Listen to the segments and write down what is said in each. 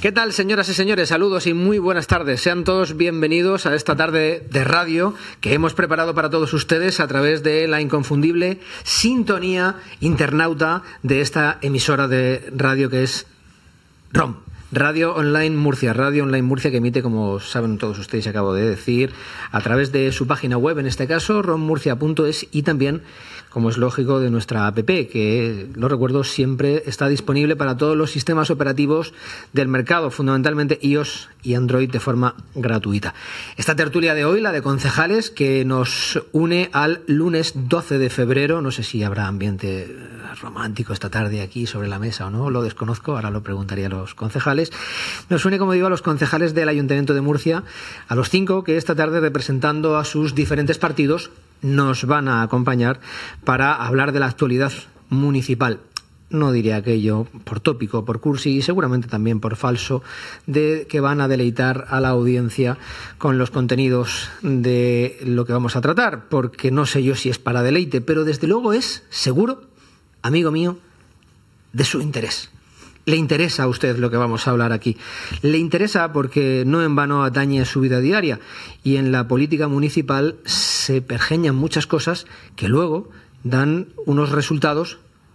¿Qué tal, señoras y señores? Saludos y muy buenas tardes. Sean todos bienvenidos a esta tarde de radio que hemos preparado para todos ustedes a través de la inconfundible sintonía internauta de esta emisora de radio que es ROM. Radio Online Murcia, que emite, como saben todos ustedes, acabo de decir, a través de su página web, en este caso, rommurcia.es, y también, como es lógico, de nuestra app, que, lo recuerdo, siempre está disponible para todos los sistemas operativos del mercado, fundamentalmente iOS y Android, de forma gratuita. Esta tertulia de hoy, la de concejales, que nos une al lunes 12 de febrero, no sé si habrá ambiente romántico esta tarde aquí sobre la mesa o no, lo desconozco, ahora lo preguntaría a los concejales. Nos une, como digo, a los concejales del Ayuntamiento de Murcia, a los 5 que esta tarde, representando a sus diferentes partidos, nos van a acompañar para hablar de la actualidad municipal. No diría aquello por tópico, por cursi y seguramente también por falso, de que van a deleitar a la audiencia con los contenidos de lo que vamos a tratar, porque no sé yo si es para deleite, pero desde luego es, seguro, amigo mío, de su interés. Le interesa a usted lo que vamos a hablar aquí. Le interesa porque no en vano atañe su vida diaria, y en la política municipal se pergeñan muchas cosas que luego dan unos resultados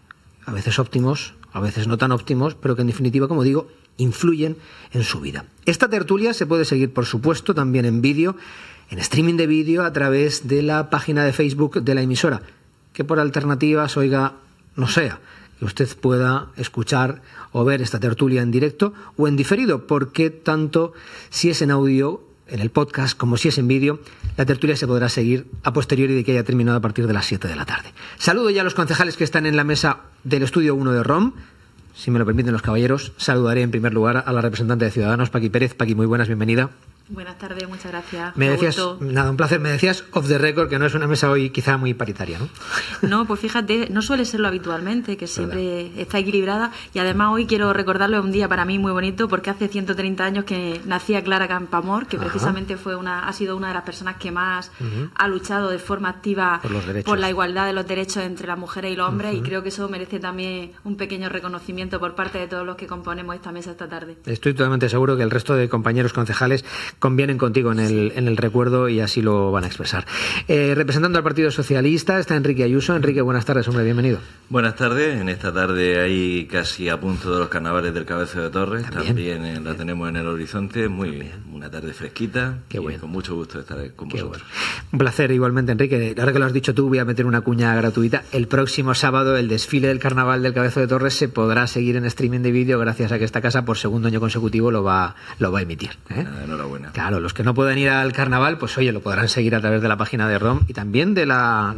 a veces óptimos, a veces no tan óptimos, pero que en definitiva, como digo, influyen en su vida. Esta tertulia se puede seguir, por supuesto, también en vídeo, en streaming de vídeo, a través de la página de Facebook de la emisora, que por alternativas, oiga, no sea que usted pueda escuchar o ver esta tertulia en directo o en diferido, porque tanto si es en audio, en el podcast, como si es en vídeo, la tertulia se podrá seguir a posteriori de que haya terminado a partir de las 7 de la tarde. Saludo ya a los concejales que están en la mesa del Estudio 1 de ROM. Si me lo permiten los caballeros, saludaré en primer lugar a la representante de Ciudadanos, Paqui Pérez. Paqui, muy buenas, bienvenida. Buenas tardes, muchas gracias. Me decías, nada, un placer, me decías off the record que no es una mesa hoy quizá muy paritaria, ¿no? No, pues fíjate, no suele serlo habitualmente, que siempre está equilibrada, y además hoy quiero recordarlo, un día para mí muy bonito, porque hace 130 años que nacía Clara Campoamor, que precisamente ha sido una de las personas que más ha luchado de forma activa por la igualdad de los derechos entre las mujeres y los hombres, y creo que eso merece también un pequeño reconocimiento por parte de todos los que componemos esta mesa esta tarde. Estoy totalmente seguro que el resto de compañeros concejales convienen contigo en el recuerdo y así lo van a expresar. Representando al Partido Socialista está Enrique Ayuso. Enrique, buenas tardes, hombre, bienvenido. Buenas tardes. En esta tarde hay casi a punto de los carnavales del Cabezo de Torres. También la tenemos en el horizonte. Una tarde fresquita. Qué bueno. Con mucho gusto de estar con vosotros. Bueno. Un placer igualmente, Enrique. Ahora que lo has dicho tú, voy a meter una cuña gratuita. El próximo sábado el desfile del carnaval del Cabezo de Torres se podrá seguir en streaming de vídeo gracias a que esta casa por segundo año consecutivo lo va a emitir. Enhorabuena. Claro, los que no puedan ir al carnaval, pues oye, lo podrán seguir a través de la página de ROM y también de la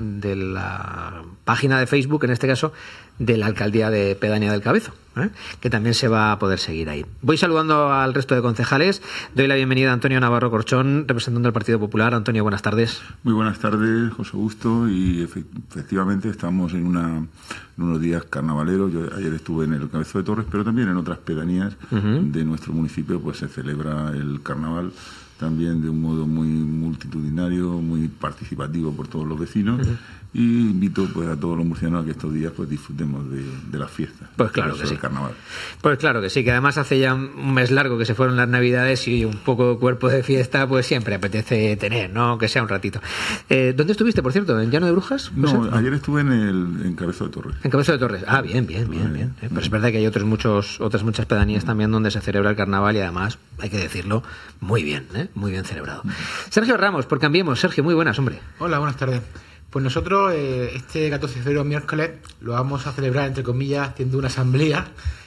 página de Facebook, en este caso, de la Alcaldía de Pedánea del Cabezo, que también se va a poder seguir ahí. Voy saludando al resto de concejales. Doy la bienvenida a Antonio Navarro Corchón, representando al Partido Popular. Antonio, buenas tardes. Muy buenas tardes, José Augusto, y efectivamente estamos en unos días carnavaleros. Yo ayer estuve en el Cabezo de Torres, pero también en otras pedanías de nuestro municipio pues se celebra el carnaval también de un modo muy multitudinario, muy participativo por todos los vecinos. Y invito pues a todos los murcianos a que estos días pues disfrutemos de las fiestas. Pues claro que sí. Carnaval. Pues claro que sí, que además hace ya un mes largo que se fueron las Navidades y un poco de cuerpo de fiesta pues siempre apetece tener, ¿no? Aunque sea un ratito. ¿Dónde estuviste, por cierto? ¿En Llano de Brujas? No, ayer estuve en Cabezo de Torres. En Cabezo de Torres. Ah, bien. Pero es verdad que hay otras muchas pedanías también donde se celebra el carnaval y además, hay que decirlo, muy bien, muy bien celebrado. Sergio Ramos, por Cambiemos. Sergio, muy buenas, hombre. Hola, buenas tardes. Pues nosotros este 14 de febrero, miércoles, lo vamos a celebrar, entre comillas, haciendo una asamblea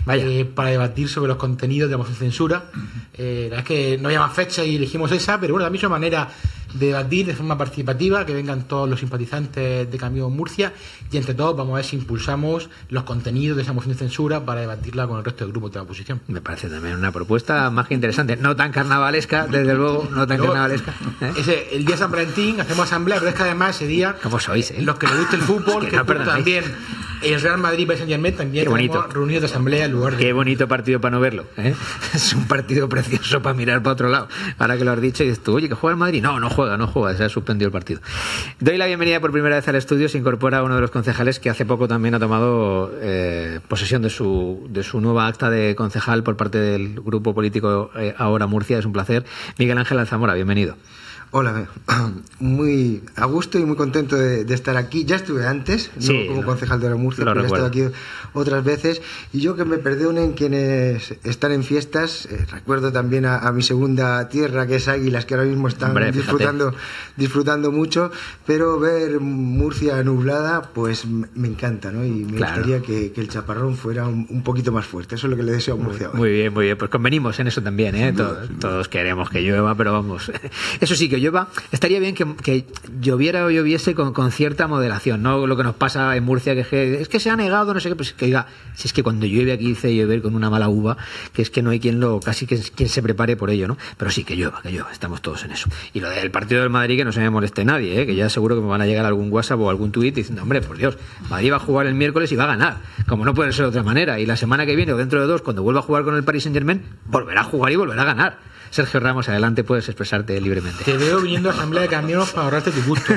para debatir sobre los contenidos de la moción de censura. La verdad es que no había más fecha y elegimos esa, pero bueno, también es una manera de debatir de forma participativa, que vengan todos los simpatizantes de Cambiemos Murcia y entre todos vamos a ver si impulsamos los contenidos de esa moción de censura para debatirla con el resto del grupo de la oposición. Me parece también una propuesta más que interesante, no tan carnavalesca, desde luego, no tan carnavalesca. El día San Valentín hacemos asamblea, pero es que además ese día, ¿cómo sois, los que les guste el fútbol, que no también El Real Madrid Paris Saint-Germain también tenemos reunidos de asamblea en lugar de... Qué bonito partido para no verlo, ¿eh? Es un partido precioso para mirar para otro lado. Ahora que lo has dicho y dices tú, oye, ¿que juega el Madrid? No juega, se ha suspendido el partido. Doy la bienvenida por primera vez al estudio. Se incorpora uno de los concejales que hace poco también ha tomado posesión de su nueva acta de concejal por parte del grupo político Ahora Murcia. Es un placer. Miguel Ángel Alzamora, bienvenido. Hola, muy a gusto y muy contento de estar aquí. Ya estuve antes, sí, no como concejal de Ahora Murcia, pero he estado aquí otras veces. Y yo, que me perdonen quienes están en fiestas, recuerdo también a mi segunda tierra, que es Águilas, que ahora mismo están disfrutando mucho, pero ver Murcia nublada, pues me encanta, ¿no? Y me gustaría que el chaparrón fuera un poquito más fuerte. Eso es lo que le deseo a Murcia hoy. Muy bien, pues convenimos en eso también, ¿eh? Todos queremos que llueva, pero vamos, eso sí, que llueva, estaría bien que lloviera o lloviese con cierta moderación, no lo que nos pasa en Murcia, que es que se ha negado, no sé qué, pues que oiga, si es que cuando llueve aquí dice llover con una mala uva, que es que no hay quien se prepare por ello, ¿no? Pero sí, que llueva, estamos todos en eso. Y lo del partido del Madrid, que no se me moleste nadie, que ya seguro que me van a llegar algún WhatsApp o algún tuit diciendo, hombre, por Dios, Madrid va a jugar el miércoles y va a ganar, como no puede ser de otra manera, y la semana que viene o dentro de 2, cuando vuelva a jugar con el Paris Saint-Germain, volverá a jugar y volverá a ganar. Sergio Ramos, adelante, puedes expresarte libremente. Te veo viniendo a asamblea de camiones para ahorrarte tu gusto.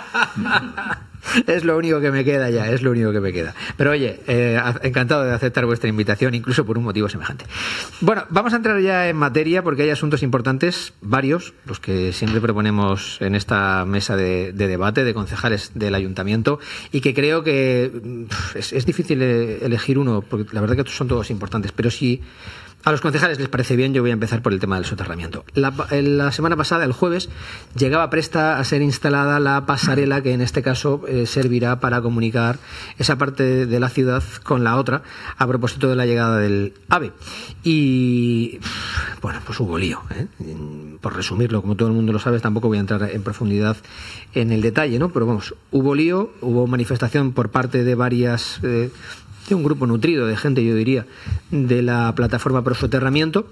Es lo único que me queda ya, Pero oye, encantado de aceptar vuestra invitación, incluso por un motivo semejante. Bueno, vamos a entrar ya en materia, porque hay asuntos importantes, varios, los que siempre proponemos en esta mesa de debate de concejales del ayuntamiento, y que creo que es difícil elegir uno, porque la verdad que son todos importantes, pero sí. A los concejales les parece bien, yo voy a empezar por el tema del soterramiento. La semana pasada, el jueves, llegaba presta a ser instalada la pasarela que en este caso servirá para comunicar esa parte de la ciudad con la otra, a propósito de la llegada del AVE. Y bueno, pues hubo lío, ¿eh? Por resumirlo, como todo el mundo lo sabe, tampoco voy a entrar en profundidad en el detalle, ¿no? Pero vamos, hubo lío, hubo manifestación por parte de varias... de un grupo nutrido de gente, yo diría, de la plataforma pro soterramiento,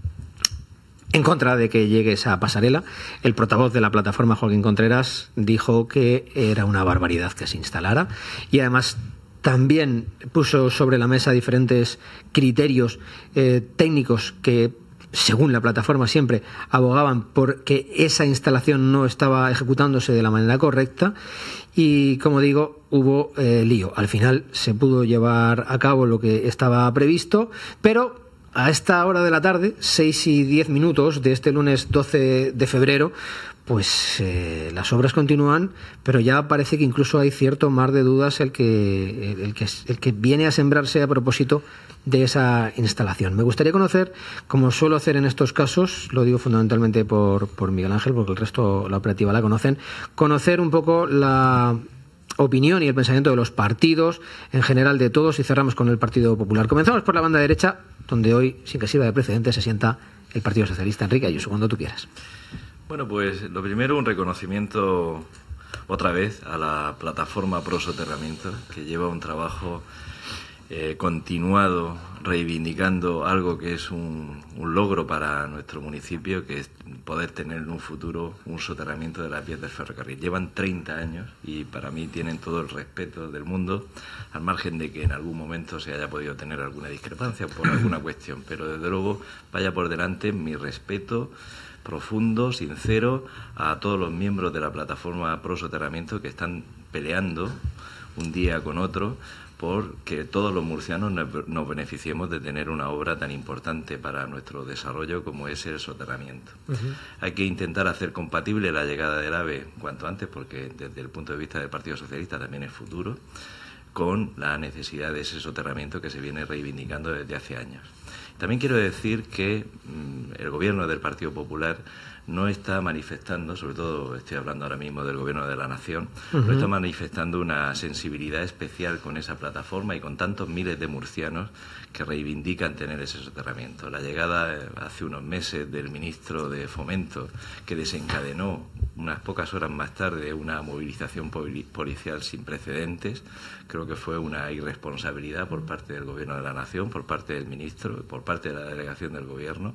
en contra de que llegue esa pasarela. El portavoz de la plataforma, Joaquín Contreras, dijo que era una barbaridad que se instalara, y además también puso sobre la mesa diferentes criterios técnicos que, según la plataforma, siempre abogaban por que esa instalación no estaba ejecutándose de la manera correcta. Y, como digo, hubo lío. Al final se pudo llevar a cabo lo que estaba previsto, pero a esta hora de la tarde, 6:10 de este lunes 12 de febrero, pues las obras continúan, pero ya parece que incluso hay cierto mar de dudas el que viene a sembrarse a propósito de esa instalación. Me gustaría conocer, como suelo hacer en estos casos, lo digo fundamentalmente por Miguel Ángel, porque el resto, la operativa la conocen, conocer un poco la opinión y el pensamiento de los partidos en general, de todos, y cerramos con el Partido Popular. Comenzamos por la banda derecha, donde hoy, sin que sirva de precedente, se sienta el Partido Socialista. Enrique Ayuso, cuando tú quieras. Bueno, pues lo primero, un reconocimiento otra vez a la plataforma pro soterramiento, que lleva un trabajo continuado reivindicando algo que es un logro para nuestro municipio, que es poder tener en un futuro un soterramiento de las vías del ferrocarril. Llevan 30 años y para mí tienen todo el respeto del mundo, al margen de que en algún momento se haya podido tener alguna discrepancia por alguna cuestión, pero desde luego vaya por delante mi respeto profundo, sincero, a todos los miembros de la plataforma pro soterramiento que están peleando un día con otro porque todos los murcianos nos beneficiemos de tener una obra tan importante para nuestro desarrollo como es el soterramiento. Hay que intentar hacer compatible la llegada del AVE cuanto antes, porque desde el punto de vista del Partido Socialista también es futuro, con la necesidad de ese soterramiento que se viene reivindicando desde hace años. También quiero decir que el gobierno del Partido Popular no está manifestando, sobre todo estoy hablando ahora mismo del Gobierno de la Nación, no está manifestando una sensibilidad especial con esa plataforma y con tantos miles de murcianos que reivindican tener ese soterramiento. La llegada hace unos meses del ministro de Fomento, que desencadenó unas pocas horas más tarde una movilización policial sin precedentes, creo que fue una irresponsabilidad por parte del Gobierno de la Nación, por parte del ministro, por parte de la delegación del Gobierno.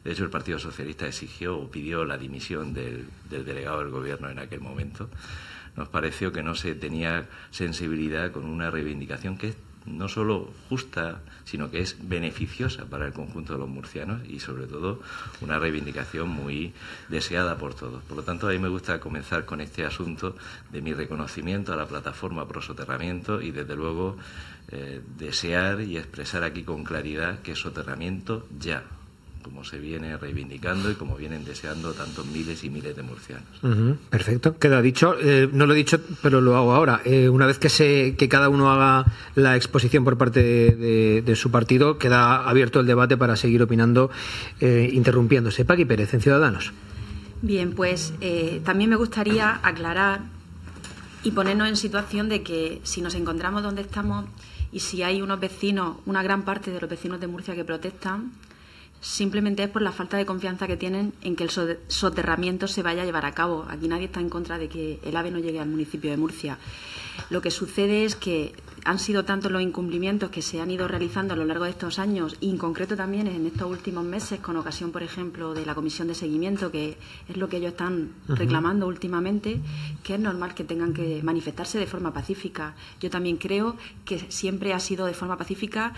De hecho, el Partido Socialista exigió o pidió la dimisión del delegado del Gobierno en aquel momento. Nos pareció que no se tenía sensibilidad con una reivindicación que es no solo justa, sino que es beneficiosa para el conjunto de los murcianos y, sobre todo, una reivindicación muy deseada por todos. Por lo tanto, a mí me gusta comenzar con este asunto de mi reconocimiento a la plataforma Pro Soterramiento y, desde luego, desear y expresar aquí con claridad que soterramiento ya, como se viene reivindicando y como vienen deseando tantos miles y miles de murcianos. Perfecto, queda dicho. No lo he dicho, pero lo hago ahora. Una vez que cada uno haga la exposición por parte de su partido, queda abierto el debate para seguir opinando, interrumpiéndose. Paqui Pérez, en Ciudadanos. Bien, pues también me gustaría aclarar y ponernos en situación de que si nos encontramos donde estamos y si hay unos vecinos, una gran parte de los vecinos de Murcia que protestan, simplemente es por la falta de confianza que tienen en que el soterramiento se vaya a llevar a cabo. Aquí nadie está en contra de que el AVE no llegue al municipio de Murcia. Lo que sucede es que han sido tantos los incumplimientos que se han ido realizando a lo largo de estos años, y en concreto también en estos últimos meses, con ocasión, por ejemplo, de la comisión de seguimiento, que es lo que ellos están reclamando últimamente, que es normal que tengan que manifestarse de forma pacífica. Yo también creo que siempre ha sido de forma pacífica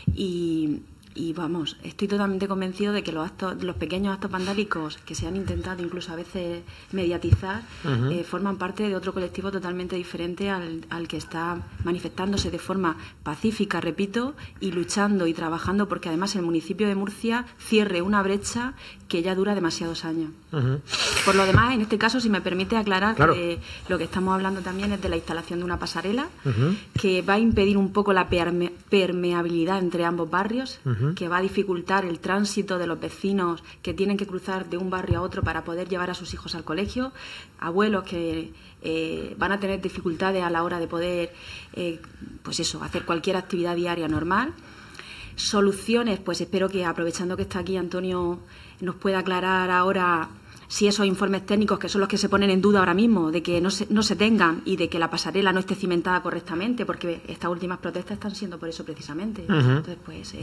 y vamos, estoy totalmente convencido de que los pequeños actos vandálicos que se han intentado incluso a veces mediatizar forman parte de otro colectivo totalmente diferente al que está manifestándose de forma pacífica, repito, y luchando y trabajando porque además el municipio de Murcia cierre una brecha que ya dura demasiados años. Por lo demás, en este caso, si me permite aclarar, claro, que lo que estamos hablando también es de la instalación de una pasarela que va a impedir un poco la permeabilidad entre ambos barrios, que va a dificultar el tránsito de los vecinos que tienen que cruzar de un barrio a otro para poder llevar a sus hijos al colegio, abuelos que van a tener dificultades a la hora de poder pues eso, hacer cualquier actividad diaria normal. Soluciones, pues espero que, aprovechando que está aquí Antonio, nos pueda aclarar ahora si esos informes técnicos, que son los que se ponen en duda ahora mismo, de que no se tengan y de que la pasarela no esté cimentada correctamente, porque estas últimas protestas están siendo por eso precisamente. Entonces, pues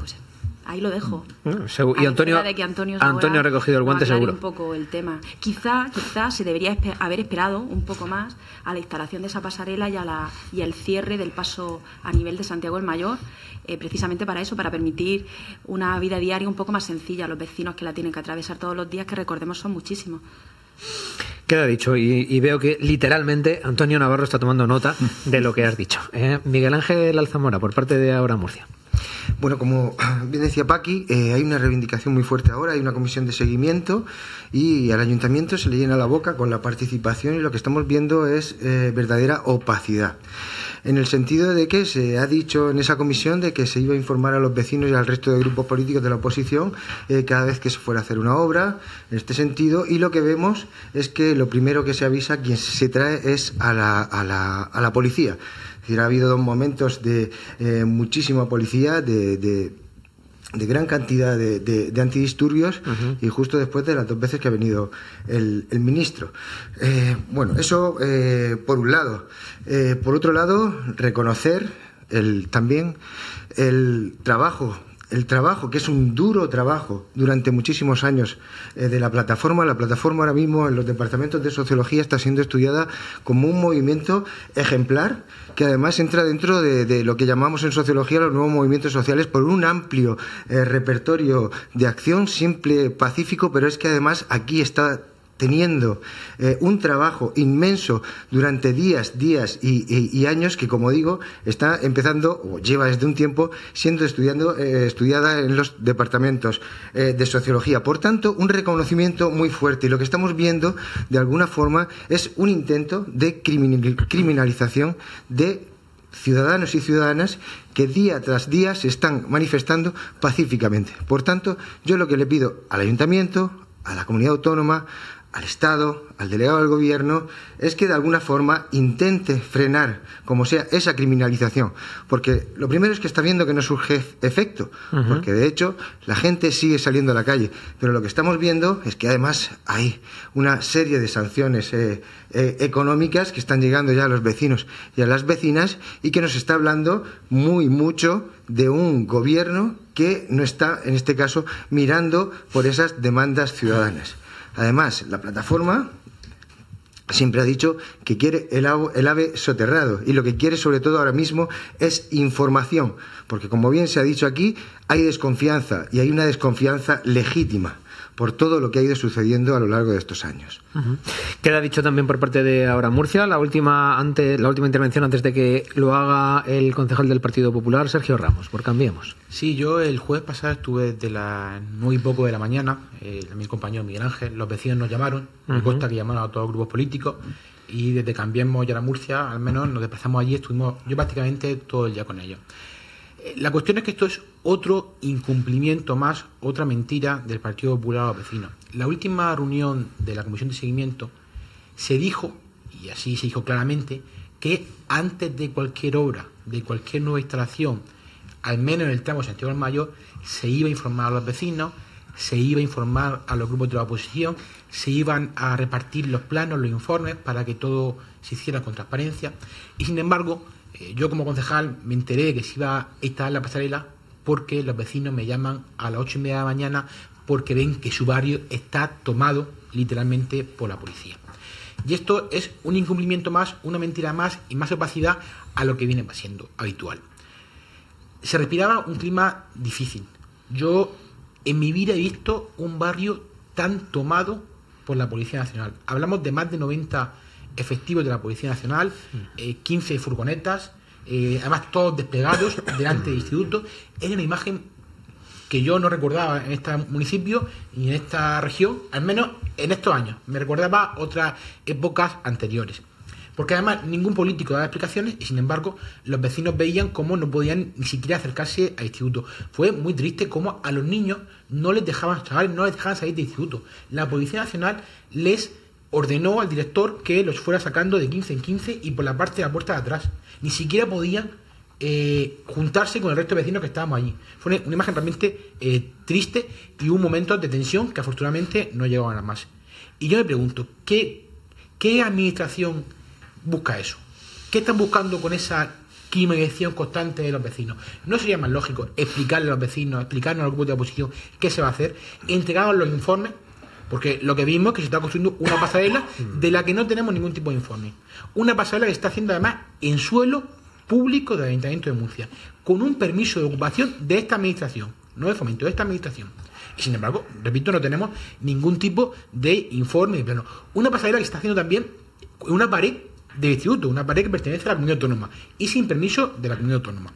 ahí lo dejo. Y Antonio ha recogido el guante, seguro. Un poco el tema. Quizá se debería haber esperado un poco más a la instalación de esa pasarela y al cierre del paso a nivel de Santiago el Mayor, precisamente para eso, para permitir una vida diaria un poco más sencilla a los vecinos que la tienen que atravesar todos los días, que recordemos son muchísimos. Queda dicho, y veo que literalmente Antonio Navarro está tomando nota de lo que has dicho. Miguel Ángel Alzamora, por parte de Ahora Murcia. Bueno, como bien decía Paqui, hay una reivindicación muy fuerte ahora, hay una comisión de seguimiento y al ayuntamiento se le llena la boca con la participación, y lo que estamos viendo es verdadera opacidad. En el sentido de que se ha dicho en esa comisión de que se iba a informar a los vecinos y al resto de grupos políticos de la oposición cada vez que se fuera a hacer una obra en este sentido, y lo que vemos es que lo primero que se avisa, quien se trae es a la policía. Es decir, ha habido 2 momentos de muchísima policía, de gran cantidad de antidisturbios, y justo después de las 2 veces que ha venido el ministro. Bueno, eso por un lado. Por otro lado, reconocer también el trabajo, que es un duro trabajo durante muchísimos años de la plataforma. La plataforma ahora mismo en los departamentos de sociología está siendo estudiada como un movimiento ejemplar, que además entra dentro de lo que llamamos en sociología los nuevos movimientos sociales, por un amplio repertorio de acción, siempre pacífico, pero es que además aquí está teniendo un trabajo inmenso durante días y años, que, como digo, está empezando, o lleva desde un tiempo, siendo estudiada en los departamentos de sociología. Por tanto, un reconocimiento muy fuerte. Y lo que estamos viendo, de alguna forma, es un intento de criminalización de ciudadanos y ciudadanas que día tras día se están manifestando pacíficamente. Por tanto, yo lo que le pido al ayuntamiento, a la comunidad autónoma, al Estado, al delegado del gobierno, es que de alguna forma intente frenar, como sea, esa criminalización. Porque lo primero es que está viendo que no surge efecto, porque de hecho la gente sigue saliendo a la calle. Pero lo que estamos viendo es que además hay una serie de sanciones económicas que están llegando ya a los vecinos y a las vecinas, y que nos está hablando mucho de un gobierno que no está, en este caso, mirando por esas demandas ciudadanas. Además, la plataforma siempre ha dicho que quiere el ave soterrado, y lo que quiere sobre todo ahora mismo es información, porque como bien se ha dicho aquí, hay desconfianza, y hay una desconfianza legítima por todo lo que ha ido sucediendo a lo largo de estos años. Queda dicho también por parte de Ahora Murcia, la última intervención antes de que lo haga el concejal del Partido Popular, Sergio Ramos, por Cambiemos. Sí, yo el jueves pasado estuve desde las 9 y poco de la mañana, mi compañero Miguel Ángel, los vecinos nos llamaron, me consta que llamaron a todos los grupos políticos, y desde Cambiemos y Ahora Murcia, al menos nos desplazamos allí, estuvimos yo prácticamente todo el día con ellos. La cuestión es que esto es otro incumplimiento más, otra mentira del Partido Popular a los vecinos. La última reunión de la Comisión de Seguimiento se dijo, y así se dijo claramente, que antes de cualquier obra, de cualquier nueva instalación, al menos en el tramo Santiago del Mayor, se iba a informar a los vecinos, se iba a informar a los grupos de la oposición, se iban a repartir los planos, los informes, para que todo se hiciera con transparencia. Y sin embargo, yo como concejal me enteré de que se iba a instalar la pasarela porque los vecinos me llaman a las 8:30 de la mañana porque ven que su barrio está tomado literalmente por la policía. Y esto es un incumplimiento más, una mentira más y más opacidad a lo que viene siendo habitual. Se respiraba un clima difícil. Yo en mi vida he visto un barrio tan tomado por la Policía Nacional. Hablamos de más de 90 efectivos de la Policía Nacional, 15 furgonetas, además todos desplegados delante del instituto. Era una imagen que yo no recordaba en este municipio y en esta región, al menos en estos años. Me recordaba otras épocas anteriores. Porque además ningún político daba explicaciones y sin embargo los vecinos veían cómo no podían ni siquiera acercarse al instituto. Fue muy triste cómo a los niños no les dejaban salir del instituto. La Policía Nacional les ordenó al director que los fuera sacando de 15 en 15 y por la parte de la puerta de atrás. Ni siquiera podían juntarse con el resto de vecinos que estábamos allí. Fue una imagen realmente triste y un momento de tensión que afortunadamente no llegaban a más. Y yo me pregunto, ¿qué administración busca eso? ¿Qué están buscando con esa criminalización constante de los vecinos? ¿No sería más lógico explicarle a los vecinos, explicarnos a los grupos de oposición qué se va a hacer, entregarnos los informes? Porque lo que vimos es que se está construyendo una pasarela de la que no tenemos ningún tipo de informe. Una pasarela que está haciendo además en suelo público del Ayuntamiento de Murcia, con un permiso de ocupación de esta administración, no de Fomento, de esta administración. Y sin embargo, repito, no tenemos ningún tipo de informe de plano. Una pasarela que está haciendo también una pared del instituto, una pared que pertenece a la comunidad autónoma y sin permiso de la comunidad autónoma.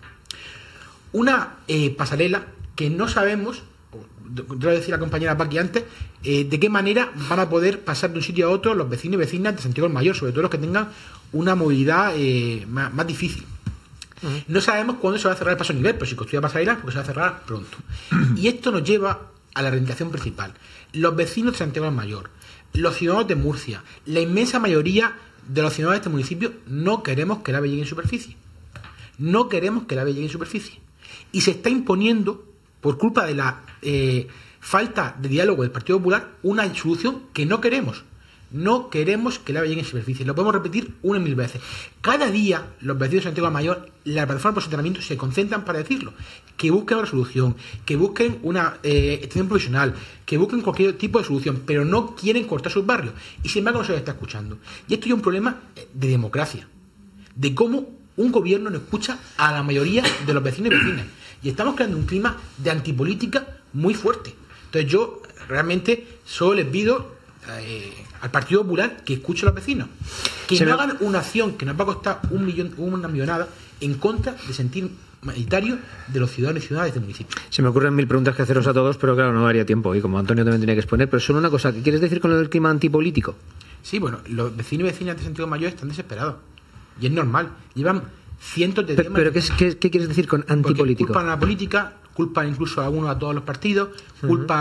Una pasarela que no sabemos, te lo decía la compañera Paqui antes, de qué manera van a poder pasar de un sitio a otro los vecinos y vecinas de Santiago del Mayor, sobre todo los que tengan una movilidad más difícil. No sabemos cuándo se va a cerrar el paso a nivel, pero si construye pasarela, porque se va a cerrar pronto. Y esto nos lleva a la reivindicación principal. Los vecinos de Santiago del Mayor, los ciudadanos de Murcia, la inmensa mayoría de los ciudadanos de este municipio no queremos que el AVE llegue en superficie. No queremos que el AVE llegue en superficie. Y se está imponiendo, por culpa de la falta de diálogo del Partido Popular, una solución que no queremos. No queremos que el AVE llegue en superficie. Lo podemos repetir 1000 veces. Cada día los vecinos de Santiago del Mayor, la plataforma por soterramiento, se concentran para decirlo. Que busquen una solución, que busquen una extensión provisional, que busquen cualquier tipo de solución, pero no quieren cortar sus barrios. Y sin embargo no se les está escuchando. Y esto es un problema de democracia. De cómo un gobierno no escucha a la mayoría de los vecinos y vecinas. Y estamos creando un clima de antipolítica muy fuerte. Entonces yo realmente solo les pido al Partido Popular que escuche a los vecinos, que no hagan una acción que nos va a costar una millonada en contra del sentir mayoritario de los ciudadanos y ciudadanas de este municipio. Se me ocurren 1000 preguntas que haceros a todos, pero claro, no daría tiempo y como Antonio también tenía que exponer, pero solo una cosa, ¿qué quieres decir con el clima antipolítico? Sí, bueno, los vecinos y vecinas de Santiago Mayor están desesperados y es normal, llevan cientos de días. ¿Pero qué quieres decir con antipolítico? Culpan a la política, culpan incluso a todos los partidos, culpan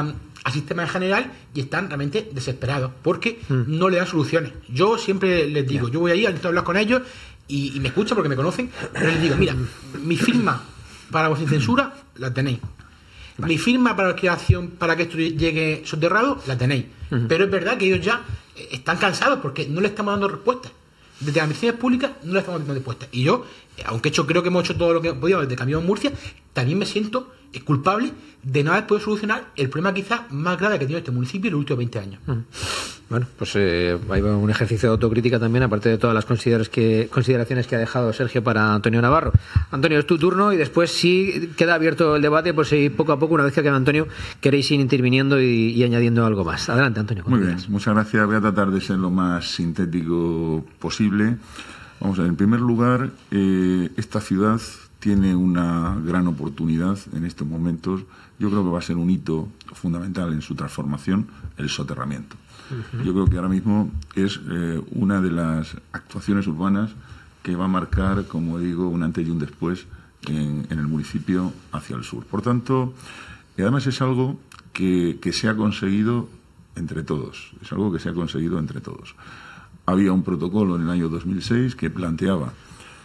al sistema en general y están realmente desesperados porque no le dan soluciones. Yo siempre les digo, yo voy ahí, intento hablar con ellos y me escuchan porque me conocen, pero les digo, mira, mi firma para vos sin censura la tenéis. Mi firma para la creación, para que esto llegue soterrado, la tenéis. Pero es verdad que ellos ya están cansados porque no le estamos dando respuestas. Desde las administraciones públicas no le estamos dando respuestas. Y yo, aunque creo que hemos hecho todo lo que podíamos desde Cambiemos Murcia, también me siento culpable de no haber podido solucionar el problema quizás más grave que ha tenido este municipio en los últimos 20 años. Bueno, pues hay un ejercicio de autocrítica también, aparte de todas las consideraciones que ha dejado Sergio para Antonio Navarro. Antonio, es tu turno y después sí queda abierto el debate por si poco a poco, una vez que acabe Antonio, queréis ir interviniendo y añadiendo algo más. Adelante, Antonio. Muy bien, muchas gracias. Voy a tratar de ser lo más sintético posible. Vamos a ver, en primer lugar, esta ciudad tiene una gran oportunidad en estos momentos. Yo creo que va a ser un hito fundamental en su transformación, el soterramiento. Yo creo que ahora mismo es una de las actuaciones urbanas que va a marcar, como digo, un antes y un después en el municipio hacia el sur. Por tanto, además es algo que se ha conseguido entre todos. Es algo que se ha conseguido entre todos. Había un protocolo en el año 2006 que planteaba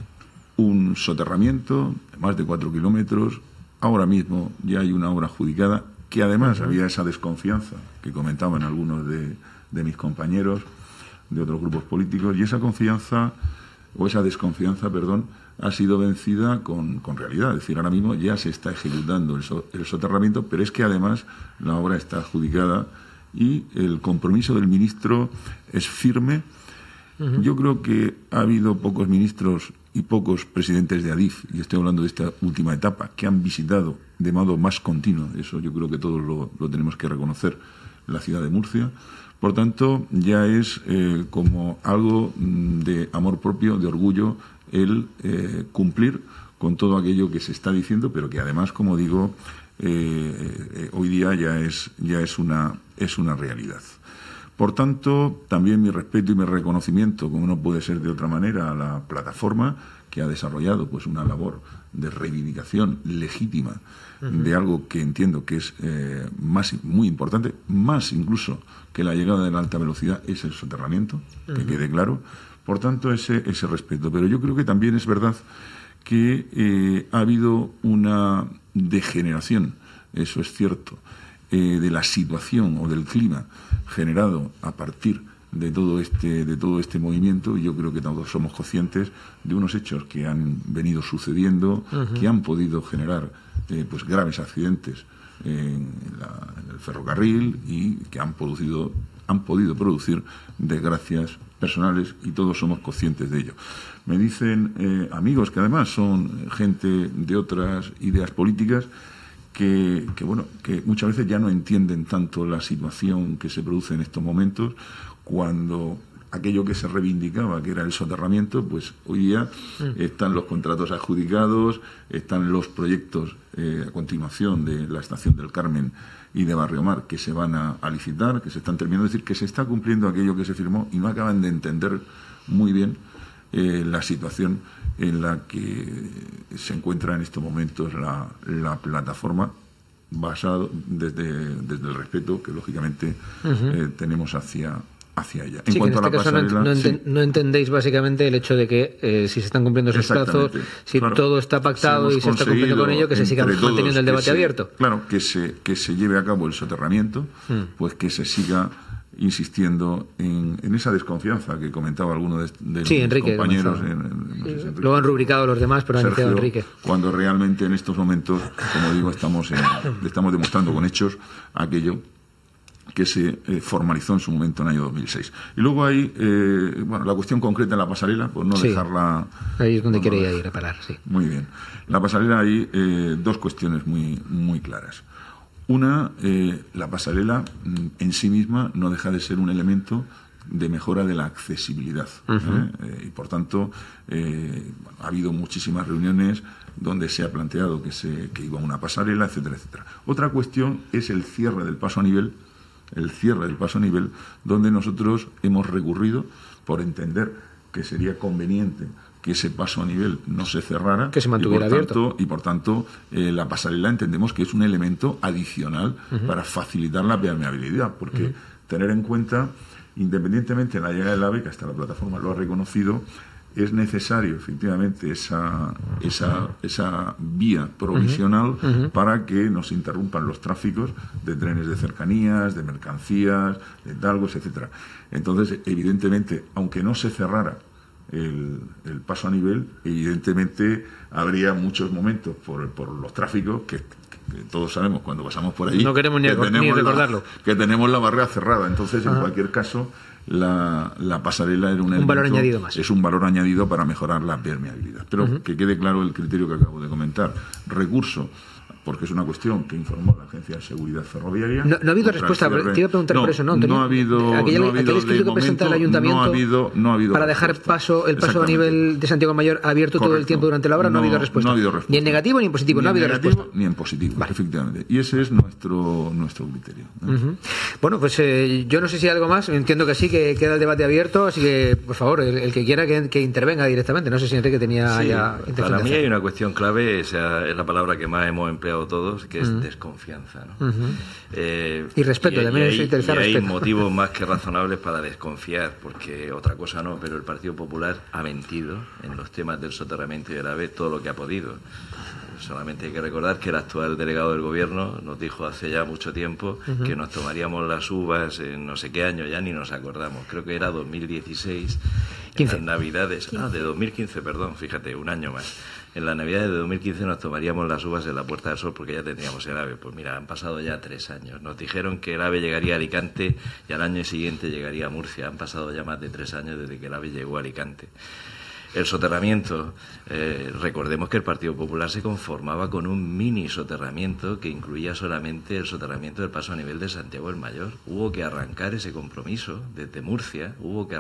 un soterramiento de más de 4 kilómetros. Ahora mismo ya hay una obra adjudicada que además había esa desconfianza que comentaban algunos de mis compañeros de otros grupos políticos, y esa confianza, o esa desconfianza, perdón, ha sido vencida con realidad. Es decir, ahora mismo ya se está ejecutando el soterramiento, pero es que además la obra está adjudicada y el compromiso del ministro es firme. Yo creo que ha habido pocos ministros y pocos presidentes de ADIF, y estoy hablando de esta última etapa, que han visitado de modo más continuo, eso yo creo que todos lo tenemos que reconocer, la ciudad de Murcia. Por tanto, ya es como algo de amor propio, de orgullo, el cumplir con todo aquello que se está diciendo, pero que además, como digo, hoy día ya es una realidad. Por tanto, también mi respeto y mi reconocimiento, como no puede ser de otra manera, a la plataforma que ha desarrollado pues una labor de reivindicación legítima de algo que entiendo que es muy importante, más incluso que la llegada de la alta velocidad, es el soterramiento, que quede claro. Por tanto, ese respeto. Pero yo creo que también es verdad que ha habido una degeneración, eso es cierto, de la situación o del clima generado a partir de todo este movimiento, y yo creo que todos somos conscientes de unos hechos que han venido sucediendo, que han podido generar pues graves accidentes en el ferrocarril y que han podido producir desgracias personales, y todos somos conscientes de ello. Me dicen amigos que además son gente de otras ideas políticas que muchas veces ya no entienden tanto la situación que se produce en estos momentos, cuando aquello que se reivindicaba, que era el soterramiento, pues hoy día están los contratos adjudicados, están los proyectos a continuación de la estación del Carmen y de Barrio Mar que se van a licitar, que se están terminando, es decir, que se está cumpliendo aquello que se firmó, y no acaban de entender muy bien la situación en la que se encuentra en estos momentos la plataforma, basado desde el respeto que lógicamente tenemos hacia ella. En cuanto a la pasarela, no entendéis básicamente el hecho de que si se están cumpliendo esos plazos, si claro, todo está pactado y se está cumpliendo con ello, que se siga manteniendo el debate abierto. Claro, que se lleve a cabo el soterramiento, pues que se siga insistiendo en esa desconfianza que comentaba alguno de mis compañeros. Lo han rubricado los demás, pero ha iniciado Enrique. Cuando realmente en estos momentos, como digo, estamos demostrando con hechos aquello que se formalizó en su momento en el año 2006. Y luego hay la cuestión concreta de la pasarela, por no dejarla... Ahí es donde quería ir a parar, sí. Muy bien. La pasarela, hay dos cuestiones muy, muy claras. Una, la pasarela en sí misma no deja de ser un elemento de mejora de la accesibilidad. Y por tanto, ha habido muchísimas reuniones donde se ha planteado que iba una pasarela, etcétera, etcétera. Otra cuestión es el cierre del paso a nivel, donde nosotros hemos recurrido por entender que sería conveniente que ese paso a nivel no se cerrara, que se mantuviera abierto. Y por tanto, la pasarela entendemos que es un elemento adicional para facilitar la permeabilidad, porque tener en cuenta, independientemente de la llegada del AVE, que hasta la plataforma lo ha reconocido, es necesario efectivamente esa vía provisional para que no se interrumpan los tráficos de trenes de cercanías, de mercancías, de talgos, etcétera. Entonces, evidentemente, aunque no se cerrara el paso a nivel, evidentemente habría muchos momentos por los tráficos que todos sabemos cuando pasamos por allí, no queremos ni recordarlo, que tenemos la barrera cerrada. Entonces, en cualquier caso, la pasarela era un valor añadido más. Es un valor añadido para mejorar la permeabilidad. Pero que quede claro el criterio que acabo de comentar. Recurso, porque es una cuestión que informó la Agencia de Seguridad Ferroviaria. No ha habido respuesta, te iba a preguntar por eso, ¿no, Antonio? No ha habido. Aquel escrito que presenta el Ayuntamiento no ha habido para dejar el paso a nivel de Santiago Mayor abierto todo el tiempo durante la obra, no ha habido respuesta. No ha habido respuesta. Ni en negativo ni en positivo, no ha habido respuesta. Ni en positivo, efectivamente. Y ese es nuestro criterio. Bueno, pues yo no sé si hay algo más, entiendo que sí, que queda el debate abierto, así que, por favor, el que quiera que intervenga directamente. No sé si Enrique tenía ya intención. Para mí hay una cuestión clave, esa es la palabra que más hemos empleado todos, que es desconfianza, ¿no? Y respeto, también es utilizar respeto. Hay motivos más que razonables para desconfiar, porque otra cosa no, pero el Partido Popular ha mentido en los temas del soterramiento y del AVE todo lo que ha podido. Solamente hay que recordar que el actual delegado del Gobierno nos dijo hace ya mucho tiempo que nos tomaríamos las uvas en no sé qué año, ya ni nos acordamos, creo que era 2016, 15. En las Navidades, de 2015, perdón, fíjate, un año más. En la Navidad de 2015 nos tomaríamos las uvas en la Puerta del Sol porque ya tendríamos el AVE. Pues mira, han pasado ya 3 años. Nos dijeron que el AVE llegaría a Alicante y al año siguiente llegaría a Murcia. Han pasado ya más de 3 años desde que el AVE llegó a Alicante. El soterramiento, recordemos que el Partido Popular se conformaba con un mini soterramiento que incluía solamente el soterramiento del paso a nivel de Santiago el Mayor. Hubo que arrancar ese compromiso desde Murcia,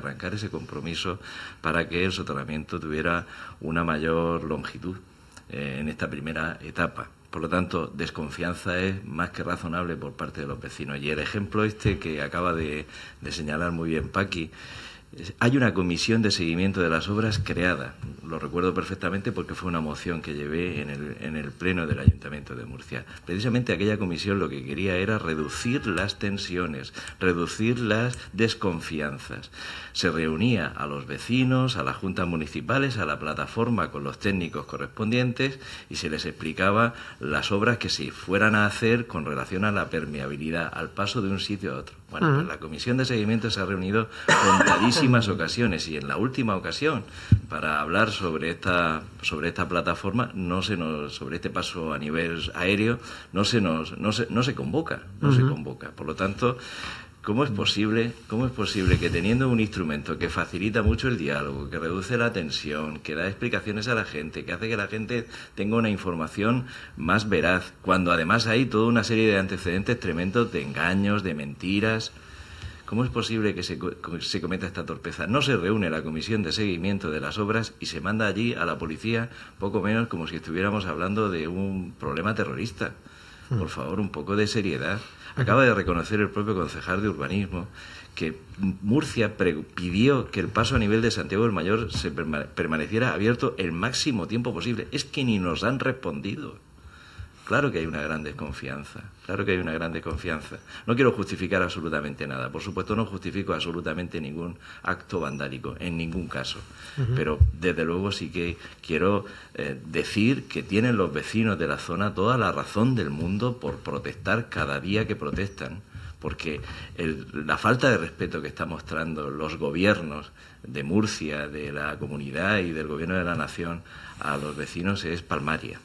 para que el soterramiento tuviera una mayor longitud en esta primera etapa. Por lo tanto, desconfianza es más que razonable por parte de los vecinos. Y el ejemplo que acaba de señalar muy bien Paqui, hay una comisión de seguimiento de las obras creada, lo recuerdo perfectamente porque fue una moción que llevé en el pleno del Ayuntamiento de Murcia. Precisamente aquella comisión lo que quería era reducir las tensiones, reducir las desconfianzas. Se reunía a los vecinos, a las juntas municipales, a la plataforma con los técnicos correspondientes y se les explicaba las obras que se fueran a hacer con relación a la permeabilidad, al paso de un sitio a otro. Bueno, pues la comisión de seguimiento se ha reunido contadísimas ocasiones y en la última ocasión para hablar sobre esta plataforma sobre este paso a nivel aéreo no se convoca. Por lo tanto, ¿cómo es posible que teniendo un instrumento que facilita mucho el diálogo, que reduce la tensión, que da explicaciones a la gente, que hace que la gente tenga una información más veraz, cuando además hay toda una serie de antecedentes tremendos de engaños, de mentiras? ¿Cómo es posible que se cometa esta torpeza? No se reúne la comisión de seguimiento de las obras y se manda allí a la policía poco menos como si estuviéramos hablando de un problema terrorista. Por favor, un poco de seriedad. Acaba de reconocer el propio concejal de urbanismo que Murcia pidió que el paso a nivel de Santiago del Mayor se permaneciera abierto el máximo tiempo posible. Es que ni nos han respondido. Claro que hay una gran desconfianza, No quiero justificar absolutamente nada. Por supuesto, no justifico absolutamente ningún acto vandálico, en ningún caso. Pero, desde luego, sí que quiero decir que tienen los vecinos de la zona toda la razón del mundo por protestar cada día que protestan. Porque la falta de respeto que están mostrando los gobiernos de Murcia, de la comunidad y del gobierno de la nación a los vecinos es palmaria.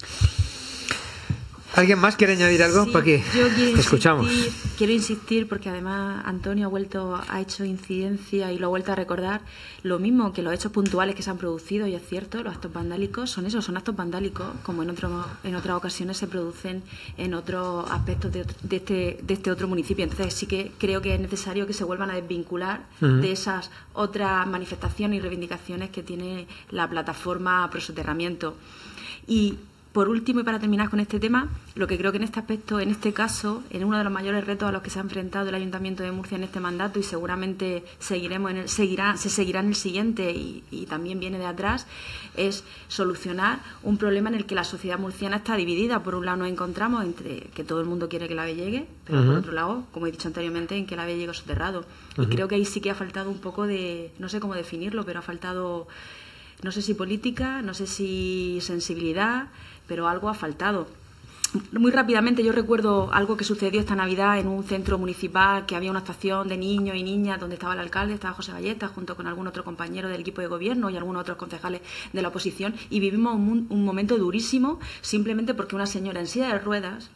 ¿Alguien más quiere añadir algo? Sí, Paqui, te escuchamos. Quiero insistir porque además Antonio ha hecho incidencia y lo ha vuelto a recordar. Lo mismo que los hechos puntuales que se han producido, y es cierto, los actos vandálicos son actos vandálicos, como en otras ocasiones se producen en otros aspectos de este otro municipio. Entonces sí que creo que es necesario que se vuelvan a desvincular de esas otras manifestaciones y reivindicaciones que tiene la plataforma pro soterramiento. Y por último, y para terminar con este tema, lo que creo que en este aspecto, en este caso, en uno de los mayores retos a los que se ha enfrentado el Ayuntamiento de Murcia en este mandato, y seguramente se seguirá en el siguiente y también viene de atrás, es solucionar un problema en el que la sociedad murciana está dividida. Por un lado nos encontramos entre que todo el mundo quiere que el AVE llegue, pero por otro lado, como he dicho anteriormente, en que el AVE llegue soterrado. Y creo que ahí sí que ha faltado un poco de, no sé cómo definirlo, pero ha faltado, no sé si política, no sé si sensibilidad, pero algo ha faltado. Muy rápidamente, yo recuerdo algo que sucedió esta Navidad en un centro municipal, que había una estación de niños y niñas donde estaba el alcalde, estaba José Ballesta, junto con algún otro compañero del equipo de gobierno y algunos otros concejales de la oposición, y vivimos un momento durísimo simplemente porque una señora en silla de ruedas...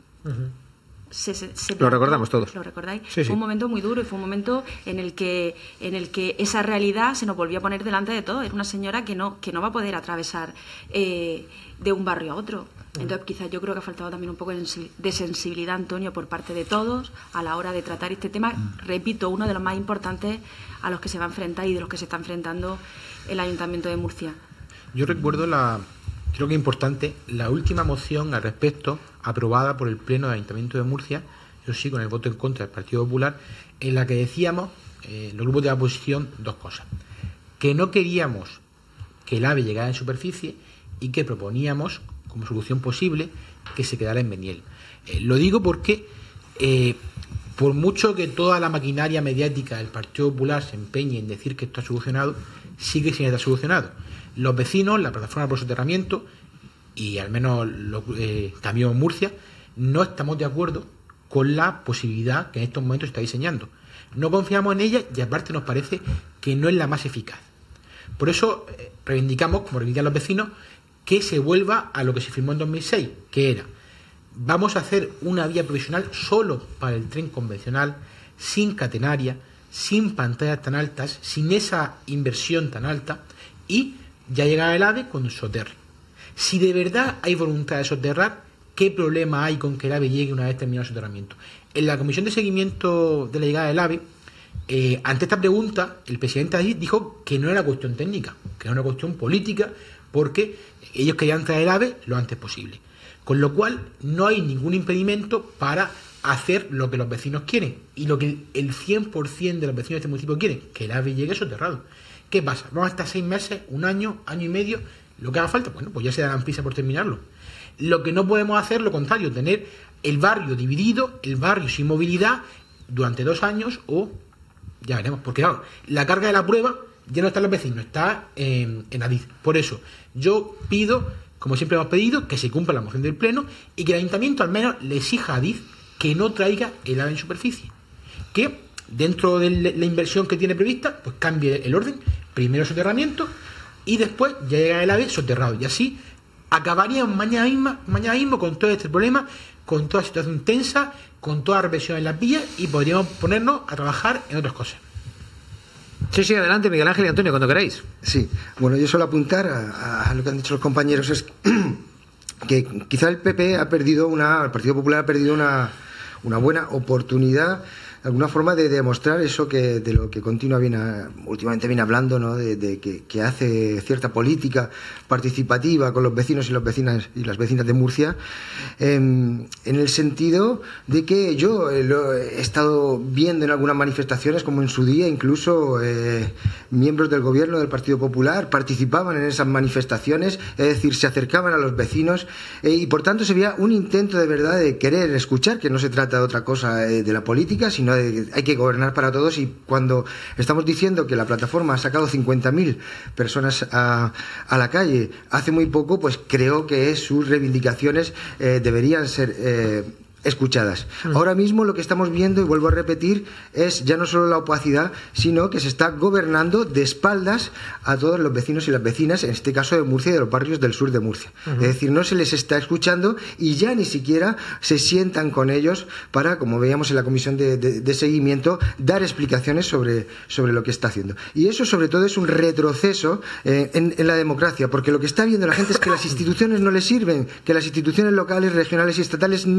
Lo recordamos todos. ¿Lo recordáis? Sí, sí. Fue un momento muy duro y fue un momento en el que esa realidad se nos volvió a poner delante de todos. Era una señora que no va a poder atravesar de un barrio a otro. Entonces, quizás yo creo que ha faltado también un poco de sensibilidad, Antonio, por parte de todos a la hora de tratar este tema. Repito, uno de los más importantes a los que se va a enfrentar y de los que se está enfrentando el Ayuntamiento de Murcia. Yo recuerdo creo que es importante, la última moción al respecto, aprobada por el Pleno del Ayuntamiento de Murcia, yo sí con el voto en contra del Partido Popular, en la que decíamos, los grupos de la oposición, dos cosas. Que no queríamos que el AVE llegara en superficie y que proponíamos, como solución posible, que se quedara en Beniel. Lo digo porque, por mucho que toda la maquinaria mediática del Partido Popular se empeñe en decir que esto ha solucionado, sigue sin estar solucionado. Los vecinos, la plataforma por soterramiento y al menos también en Murcia, no estamos de acuerdo con la posibilidad que en estos momentos se está diseñando. No confiamos en ella y aparte nos parece que no es la más eficaz. Por eso reivindicamos, como reivindican los vecinos, que se vuelva a lo que se firmó en 2006, que era: vamos a hacer una vía provisional solo para el tren convencional, sin catenaria, sin pantallas tan altas, sin esa inversión tan alta, y ya llegará el AVE cuando soterre. Si de verdad hay voluntad de soterrar, ¿qué problema hay con que el AVE llegue una vez terminado el soterramiento? En la comisión de seguimiento de la llegada del AVE, ante esta pregunta, el presidente allí dijo que no era cuestión técnica, que era una cuestión política, porque ellos querían traer el AVE lo antes posible. Con lo cual, no hay ningún impedimento para hacer lo que los vecinos quieren, y lo que el 100% de los vecinos de este municipio quieren, que el AVE llegue soterrado. ¿Qué pasa? Vamos a estar 6 meses, un año, año y medio, lo que haga falta, bueno, pues ya se darán prisa por terminarlo. Lo que no podemos hacer, lo contrario, tener el barrio dividido, el barrio sin movilidad durante 2 años, o ya veremos, porque claro, la carga de la prueba ya no está en los vecinos, está en Adif. Por eso, yo pido, como siempre hemos pedido, que se cumpla la moción del Pleno y que el Ayuntamiento al menos le exija a Adif que no traiga el AVE en superficie, que dentro de la inversión que tiene prevista, pues cambie el orden, primero soterramiento y después ya llega el AVE soterrado, y así acabaríamos mañana mismo con todo este problema, con toda la situación tensa, con toda la represión en las vías, y podríamos ponernos a trabajar en otras cosas. Sí, adelante, Miguel Ángel y Antonio, cuando queráis. Sí, bueno, yo suelo apuntar a lo que han dicho los compañeros, es que quizá el PP el Partido Popular ha perdido una buena oportunidad, de alguna forma, de demostrar eso que de lo que últimamente viene hablando, ¿no? de que hace cierta política participativa con los vecinos y las vecinas de Murcia, en el sentido de que yo lo he estado viendo en algunas manifestaciones, como en su día incluso miembros del gobierno del Partido Popular participaban en esas manifestaciones, es decir, se acercaban a los vecinos, y por tanto se veía un intento de verdad de querer escuchar, que no se trata de otra cosa de la política, sino de que hay que gobernar para todos. Y cuando estamos diciendo que la plataforma ha sacado 50.000 personas a la calle hace muy poco, pues creo que sus reivindicaciones deberían ser escuchadas. Ahora mismo lo que estamos viendo, y vuelvo a repetir, es ya no solo la opacidad, sino que se está gobernando de espaldas a todos los vecinos y las vecinas, en este caso de Murcia y de los barrios del sur de Murcia. Es decir, no se les está escuchando y ya ni siquiera se sientan con ellos para, como veíamos en la comisión de seguimiento, dar explicaciones sobre lo que está haciendo. Y eso sobre todo es un retroceso en la democracia, porque lo que está viendo la gente es que las instituciones no les sirven, que las instituciones locales, regionales y estatales no les sirven,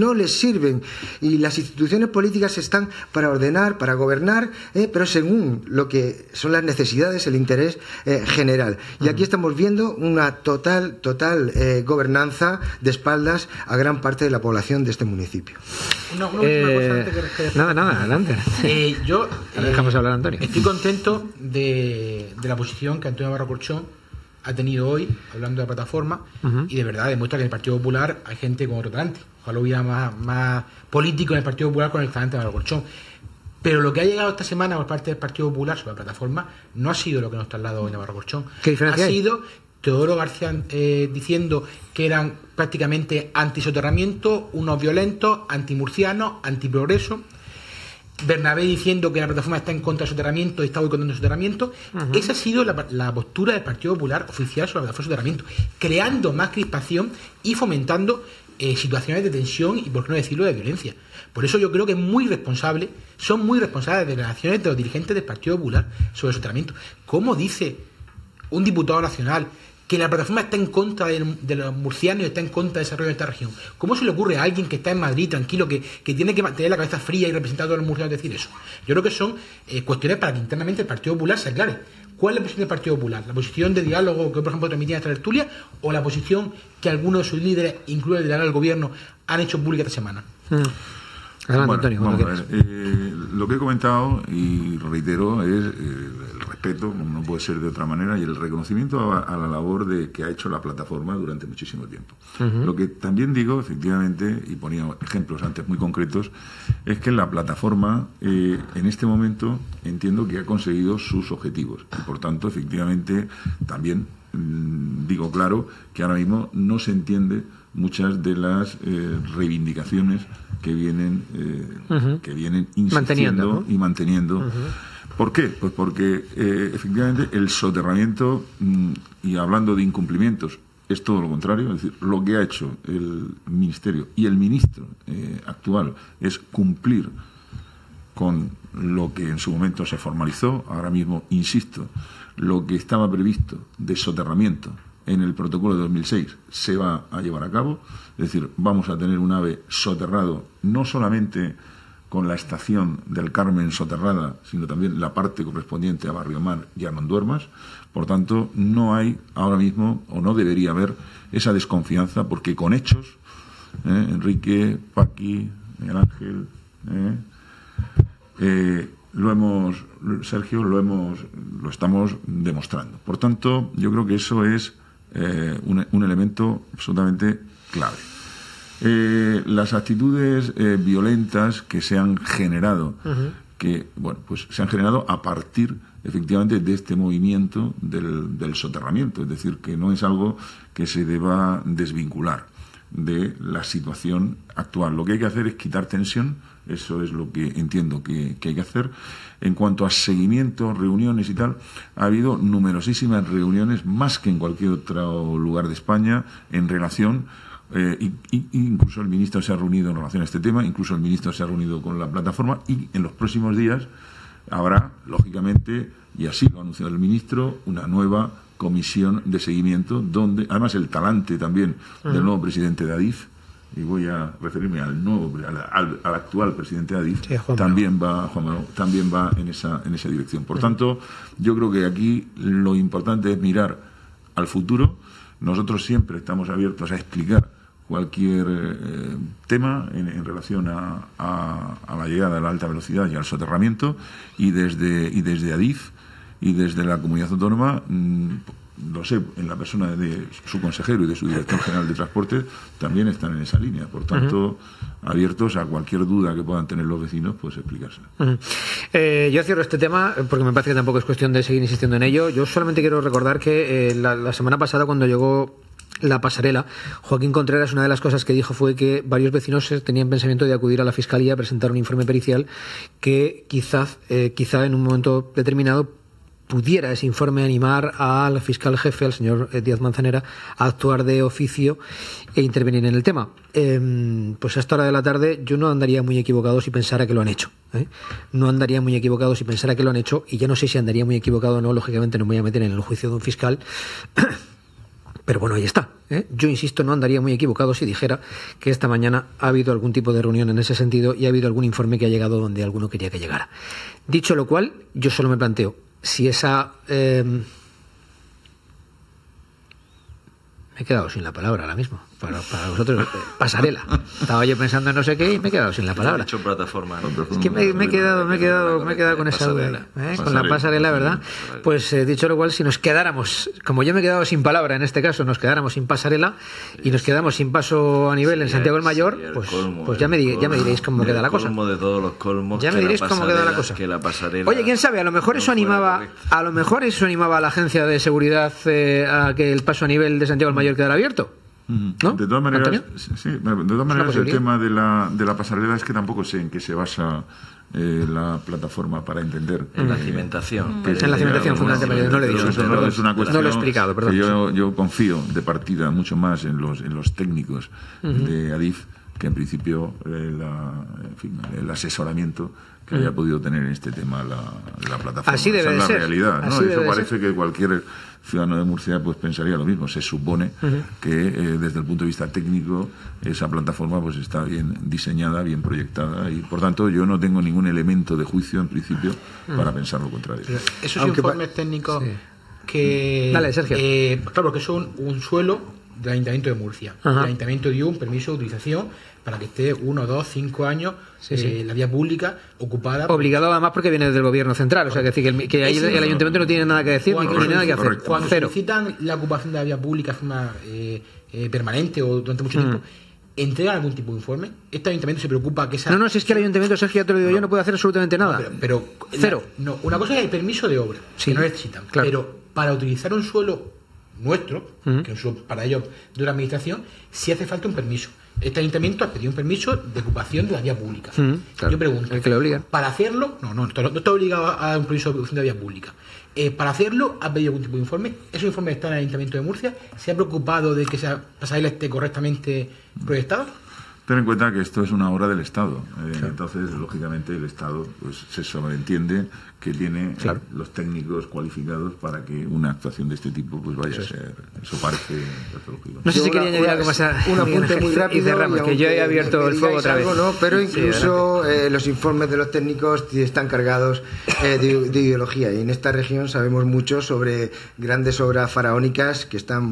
sirven. Y las instituciones políticas están para ordenar, para gobernar, pero según lo que son las necesidades, el interés general. Y aquí estamos viendo una total gobernanza de espaldas a gran parte de la población de este municipio. Una última cosa antes que Nada, adelante. Yo dejamos hablar a Antonio. Estoy contento de la posición que Antonio Navarro Corchón ha tenido hoy, hablando de la plataforma, y de verdad demuestra que en el Partido Popular hay gente con otro talante. Ojalá hubiera más político en el Partido Popular con el talante de Navarro Corchón. Pero lo que ha llegado esta semana por parte del Partido Popular sobre la plataforma no ha sido lo que nos trasladó hoy Navarro Corchón. ¿Qué diferencia ha hay? sido Teodoro García diciendo que eran prácticamente antisoterramiento, unos violentos, antimurcianos, antiprogreso. Bernabé diciendo que la plataforma está en contra del soterramiento y está boicoteando el soterramiento. Esa ha sido la postura del Partido Popular oficial sobre la plataforma de soterramiento, creando más crispación y fomentando situaciones de tensión y, por qué no decirlo, de violencia. Por eso yo creo que son muy responsables de las acciones de los dirigentes del Partido Popular sobre el soterramiento. ¿Cómo dice un diputado nacional que la plataforma está en contra de los murcianos y está en contra del desarrollo de esta región? ¿Cómo se le ocurre a alguien que está en Madrid, tranquilo, que tiene que mantener la cabeza fría y representar a todos los murcianos decir eso? Yo creo que son cuestiones para que internamente el Partido Popular se aclare. ¿Cuál es la posición del Partido Popular? ¿La posición de diálogo que, por ejemplo, transmitía esta tertulia, o la posición que algunos de sus líderes, incluido el delegado del gobierno, han hecho pública esta semana? Adelante, Antonio. Vamos a ver. Lo que he comentado, y reitero, es el respeto, como no puede ser de otra manera, y el reconocimiento a la labor que ha hecho la plataforma durante muchísimo tiempo. Lo que también digo, efectivamente, y ponía ejemplos antes muy concretos, es que la plataforma en este momento entiendo que ha conseguido sus objetivos. Y por tanto, efectivamente, también digo claro que ahora mismo no se entiende muchas de las reivindicaciones que vienen insistiendo manteniendo, ¿no? Y manteniendo. ¿Por qué? Pues porque efectivamente el soterramiento, y hablando de incumplimientos, es todo lo contrario. Es decir, lo que ha hecho el Ministerio y el ministro actual es cumplir con lo que en su momento se formalizó. Ahora mismo, insisto, lo que estaba previsto de soterramiento en el protocolo de 2006 se va a llevar a cabo. Es decir, vamos a tener un AVE soterrado, no solamente con la estación del Carmen soterrada, sino también la parte correspondiente a Barrio Mar y a Monduermas. Por tanto, no hay ahora mismo, o no debería haber, esa desconfianza, porque con hechos, Enrique, Paqui, Miguel Ángel, Sergio, lo estamos demostrando. Por tanto, yo creo que eso es un elemento absolutamente clave. Las actitudes violentas que se han generado, se han generado a partir, efectivamente, de este movimiento del soterramiento. Es decir, que no es algo que se deba desvincular de la situación actual. Lo que hay que hacer es quitar tensión. Eso es lo que entiendo que hay que hacer. En cuanto a seguimiento, reuniones y tal, ha habido numerosísimas reuniones, más que en cualquier otro lugar de España, en relación, incluso el ministro se ha reunido en relación a este tema, incluso el ministro se ha reunido con la plataforma, y en los próximos días habrá, lógicamente, y así lo ha anunciado el ministro, una nueva comisión de seguimiento, donde, además, el talante también del nuevo presidente de ADIF, y voy a referirme al actual presidente de ADIF, también va en esa dirección. Por tanto, yo creo que aquí lo importante es mirar al futuro. Nosotros siempre estamos abiertos a explicar cualquier tema en relación a la llegada a la alta velocidad y al soterramiento, y desde ADIF y desde la comunidad autónoma, lo sé, en la persona de su consejero y de su director general de transporte, también están en esa línea. Por tanto, abiertos a cualquier duda que puedan tener los vecinos, pues explicársela. Yo cierro este tema porque me parece que tampoco es cuestión de seguir insistiendo en ello. Yo solamente quiero recordar que la semana pasada, cuando llegó la pasarela, Joaquín Contreras, una de las cosas que dijo fue que varios vecinos tenían pensamiento de acudir a la Fiscalía a presentar un informe pericial que quizá en un momento determinado pudiera ese informe animar al fiscal jefe, al señor Díaz Manzanera, a actuar de oficio e intervenir en el tema. Pues a esta hora de la tarde yo no andaría muy equivocado si pensara que lo han hecho. No andaría muy equivocado si pensara que lo han hecho, y ya no sé si andaría muy equivocado o no, lógicamente no me voy a meter en el juicio de un fiscal, Pero bueno, ahí está. Yo insisto, no andaría muy equivocado si dijera que esta mañana ha habido algún tipo de reunión en ese sentido y ha habido algún informe que ha llegado donde alguno quería que llegara. Dicho lo cual, yo solo me planteo si esa... me he quedado sin la palabra ahora mismo. Para vosotros, pasarela. Estaba yo pensando en no sé qué y me he quedado sin la palabra. He hecho plataforma. Es que me he quedado con esa duda, con la pasarela, ¿verdad? Pues dicho lo cual, si nos quedáramos, como yo me he quedado sin palabra en este caso, nos quedáramos sin pasarela y nos quedamos sin paso a nivel en Santiago el Mayor, pues ya me diréis cómo queda la cosa. El colmo de todos los colmos. Ya me diréis cómo queda la cosa. Oye, quién sabe, a lo mejor eso animaba a la agencia de seguridad a que el paso a nivel de Santiago el Mayor quedara abierto. ¿No? De todas maneras, el tema de la pasarela es que tampoco sé en qué se basa la plataforma para entender. En la cimentación. En la cimentación, fundamentalmente. No lo he dicho. Eso es una cuestión. No lo he explicado, perdón. Que yo confío de partida mucho más en los técnicos de Adif que en principio el asesoramiento que haya podido tener en este tema la plataforma. Así debe Esa es la ser. realidad, ¿no? Eso parece que cualquier ciudadano de Murcia pues pensaría lo mismo. Se supone que desde el punto de vista técnico esa plataforma pues está bien diseñada, bien proyectada y por tanto yo no tengo ningún elemento de juicio en principio para pensar lo contrario. Pero esos informes técnicos que... Dale, Sergio. Claro, que son un suelo del Ayuntamiento de Murcia. El Ayuntamiento dio un permiso de utilización para que esté 1, 2, 5 años la vía pública ocupada. Obligado además porque viene del gobierno central, o sea que ahí el ayuntamiento no tiene nada que decir ni nada que hacer. Cuando solicitan la ocupación de la vía pública de forma permanente o durante mucho tiempo, ¿entregan algún tipo de informe? ¿Este ayuntamiento se preocupa que esa... No, si es que el ayuntamiento, Sergio, ya te lo digo yo, no puede hacer absolutamente nada. Pero cero. Una cosa es el permiso de obra, que no necesitan, claro. Pero para utilizar un suelo nuestro, que es un suelo para ellos de una administración, sí hace falta un permiso. Este ayuntamiento ha pedido un permiso de ocupación de la vía pública. Claro. Yo pregunto, el que le obliga. ¿Para hacerlo? No está obligado a dar un permiso de ocupación de la vía pública. Para hacerlo, ¿ha pedido algún tipo de informe? ¿Esos informes están en el Ayuntamiento de Murcia? ¿Se ha preocupado de que esa pasarela esté correctamente proyectada? Ten en cuenta que esto es una obra del Estado. Entonces, lógicamente, el Estado pues se sobreentiende que tiene los técnicos cualificados para que una actuación de este tipo pues vaya a ser. Eso parece lógico. No sé si quería añadir algo más un apunte muy rápido. Y cerramos, que yo he abierto el fuego otra vez. ¿No? Pero incluso los informes de los técnicos están cargados de ideología. Y en esta región sabemos mucho sobre grandes obras faraónicas que están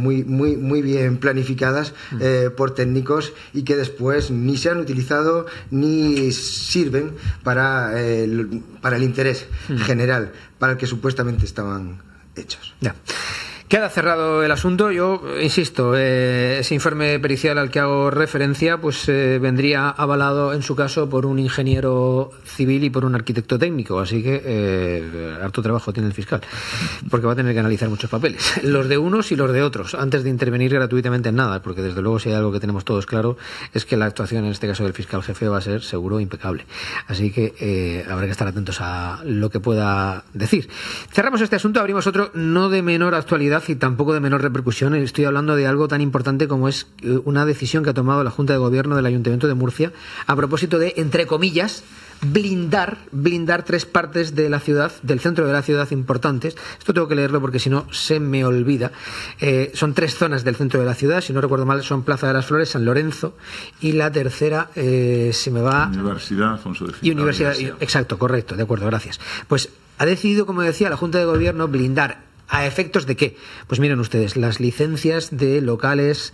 muy bien planificadas por técnicos y que después ni se han utilizado ni sirven para el interés general para el que supuestamente estaban hechos. Ya. Queda cerrado el asunto. Yo insisto, ese informe pericial al que hago referencia pues vendría avalado en su caso por un ingeniero civil y por un arquitecto técnico, así que harto trabajo tiene el fiscal, porque va a tener que analizar muchos papeles, los de unos y los de otros, antes de intervenir gratuitamente en nada, porque desde luego si hay algo que tenemos todos claro es que la actuación en este caso del fiscal jefe va a ser seguro impecable, así que habrá que estar atentos a lo que pueda decir. Cerramos este asunto, abrimos otro no de menor actualidad y tampoco de menor repercusión. Estoy hablando de algo tan importante como es una decisión que ha tomado la Junta de Gobierno del Ayuntamiento de Murcia a propósito de, entre comillas, blindar 3 partes de la ciudad, del centro de la ciudad importantes. Esto tengo que leerlo porque si no se me olvida. Son 3 zonas del centro de la ciudad, si no recuerdo mal son Plaza de las Flores, San Lorenzo y la tercera se me va... Universidad Alfonso de Fica. Y Universidad, exacto, correcto, de acuerdo, gracias. Pues ha decidido, como decía, la Junta de Gobierno blindar. ¿A efectos de qué? Pues miren ustedes, las licencias de locales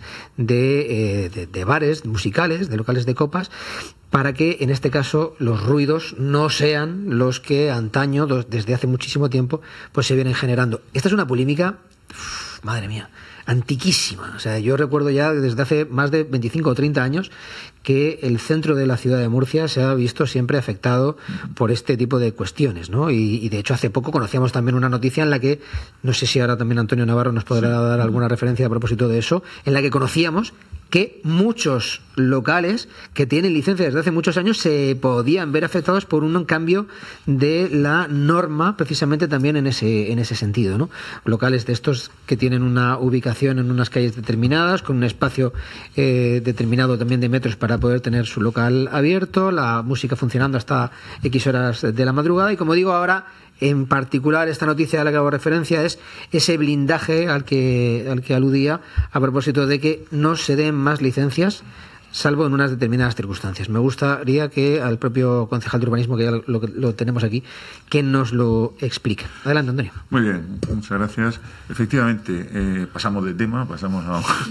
de bares musicales, de locales de copas, para que en este caso los ruidos no sean los que antaño, desde hace muchísimo tiempo, pues se vienen generando. Esta es una polémica, madre mía, antiquísima. O sea, yo recuerdo ya desde hace más de 25 o 30 años que el centro de la ciudad de Murcia se ha visto siempre afectado por este tipo de cuestiones, ¿no? Y de hecho hace poco conocíamos también una noticia en la que, no sé si ahora también Antonio Navarro nos podrá dar alguna referencia a propósito de eso, en la que conocíamos que muchos locales que tienen licencia desde hace muchos años se podían ver afectados por un cambio de la norma, precisamente también en ese sentido, ¿no? Locales de estos que tienen una ubicación en unas calles determinadas, con un espacio determinado también de metros para poder tener su local abierto, la música funcionando hasta X horas de la madrugada. Y como digo, ahora en particular esta noticia a la que hago referencia es ese blindaje al que aludía a propósito de que no se den más licencias salvo en unas determinadas circunstancias. Me gustaría que al propio concejal de urbanismo, que ya lo tenemos aquí, que nos lo explique. Adelante, Antonio. Muy bien, muchas gracias. Efectivamente, pasamos de tema, pasamos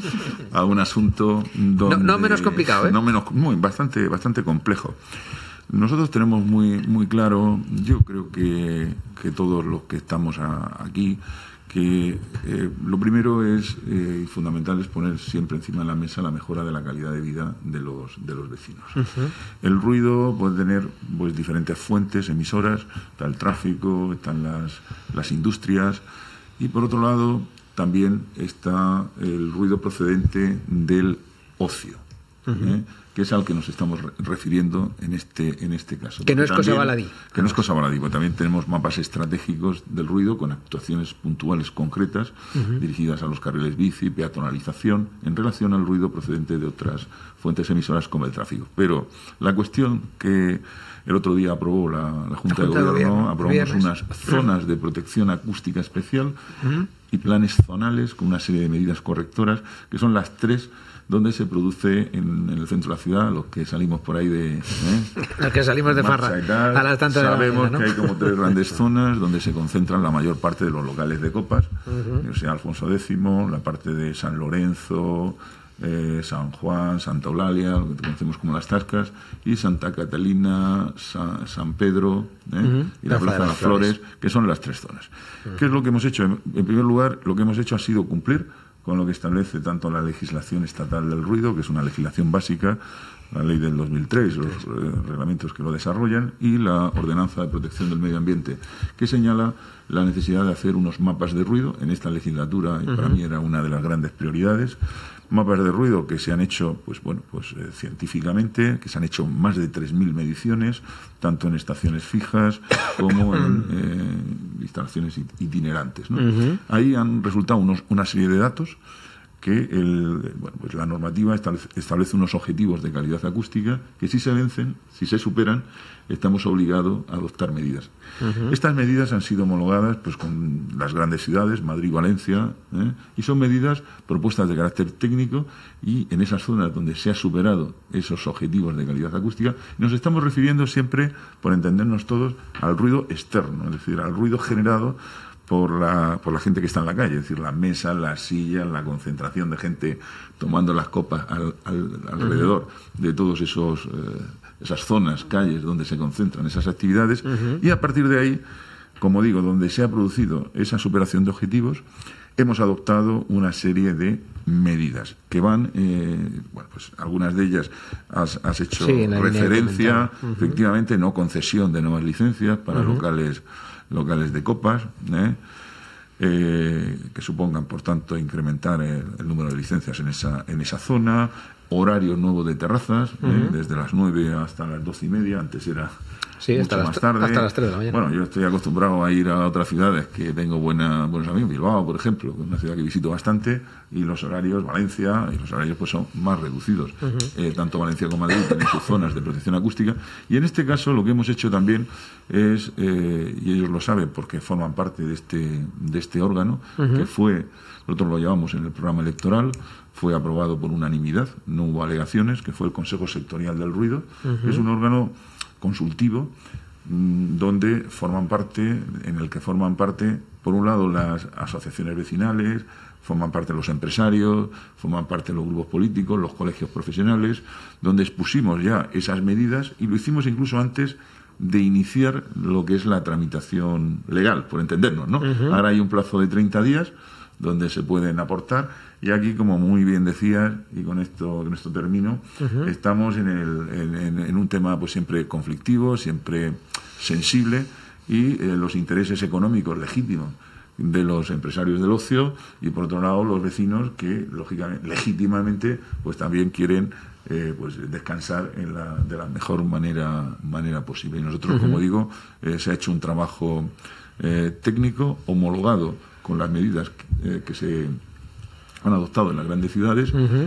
a un asunto donde... No menos complicado, ¿eh? Bastante complejo. Nosotros tenemos muy claro, yo creo que todos los que estamos aquí, que lo primero es y fundamental es poner siempre encima de la mesa la mejora de la calidad de vida de los vecinos. Uh-huh. El ruido puede tener pues diferentes fuentes, emisoras, está el tráfico, están las industrias, y por otro lado también está el ruido procedente del ocio. Uh-huh. Que es al que nos estamos refiriendo en este caso. Que no es cosa baladí. Que no es cosa baladí, porque también tenemos mapas estratégicos del ruido con actuaciones puntuales concretas, uh-huh, dirigidas a los carriles bici, peatonalización, en relación al ruido procedente de otras fuentes emisoras como el tráfico. Pero la cuestión que el otro día aprobó la Junta de Gobierno, aprobamos unas zonas de protección acústica especial, uh-huh, y planes zonales con una serie de medidas correctoras, que son las tres donde se produce en el centro de la ciudad, los que salimos por ahí los que salimos de farra a las tantas de la mañana, sabemos que hay como tres grandes zonas donde se concentran la mayor parte de los locales de copas, uh-huh, Universidad Alfonso X, la parte de San Lorenzo, San Juan, Santa Eulalia, lo que conocemos como las Tascas, y Santa Catalina, San Pedro, uh-huh, y la Plaza de las Flores, que son las tres zonas. Uh-huh. ¿Qué es lo que hemos hecho? En primer lugar, lo que hemos hecho ha sido cumplir con lo que establece tanto la legislación estatal del ruido, que es una legislación básica, la ley del 2003, los reglamentos que lo desarrollan, y la ordenanza de protección del medio ambiente, que señala la necesidad de hacer unos mapas de ruido en esta legislatura, y para mí era una de las grandes prioridades. Mapas de ruido que se han hecho científicamente, que se han hecho más de 3.000 mediciones, tanto en estaciones fijas como en instalaciones itinerantes, ¿no? Uh-huh. Ahí han resultado una serie de datos que la normativa establece unos objetivos de calidad acústica que si se vencen, si se superan, estamos obligados a adoptar medidas. Uh-huh. Estas medidas han sido homologadas pues con las grandes ciudades, Madrid, Valencia, y son medidas propuestas de carácter técnico, y en esas zonas donde se ha superado esos objetivos de calidad acústica, nos estamos refiriendo siempre, por entendernos todos, al ruido externo, es decir, al ruido generado por la gente que está en la calle, es decir, las mesas, las sillas, la concentración de gente tomando las copas alrededor de todos esas zonas, calles donde se concentran esas actividades, uh-huh, y a partir de ahí, como digo, donde se ha producido esa superación de objetivos, hemos adoptado una serie de medidas que van, pues algunas de ellas has hecho referencia, uh-huh, efectivamente, no concesión de nuevas licencias para uh-huh, locales de copas, que supongan, por tanto, incrementar el número de licencias en esa zona, horario nuevo de terrazas, uh-huh, desde las 9 hasta las 12:30, antes era mucho más tarde. Hasta las 3 de la mañana. Bueno, yo estoy acostumbrado a ir a otras ciudades que tengo buenos amigos, Bilbao, por ejemplo, que es una ciudad que visito bastante, y los horarios, Valencia, y los horarios pues son más reducidos. Uh-huh. Tanto Valencia como Madrid tienen sus zonas de protección acústica, y en este caso lo que hemos hecho también es, y ellos lo saben porque forman parte de este órgano, uh-huh, que nosotros lo llevamos en el programa electoral, fue aprobado por unanimidad, no hubo alegaciones, que fue el Consejo Sectorial del Ruido, uh-huh, que es un órgano consultivo en el que forman parte, por un lado, las asociaciones vecinales, forman parte los empresarios, forman parte los grupos políticos, los colegios profesionales, donde expusimos ya esas medidas, y lo hicimos incluso antes de iniciar lo que es la tramitación legal, por entendernos, ¿no? Uh-huh. Ahora hay un plazo de 30 días donde se pueden aportar, y aquí, como muy bien decías, y con esto termino, uh-huh, estamos en un tema pues siempre conflictivo, siempre sensible, y los intereses económicos legítimos de los empresarios del ocio y por otro lado los vecinos que lógicamente, legítimamente, pues también quieren pues descansar de la mejor manera posible. Y nosotros, como digo, se ha hecho un trabajo técnico homologado con las medidas que se han adoptado en las grandes ciudades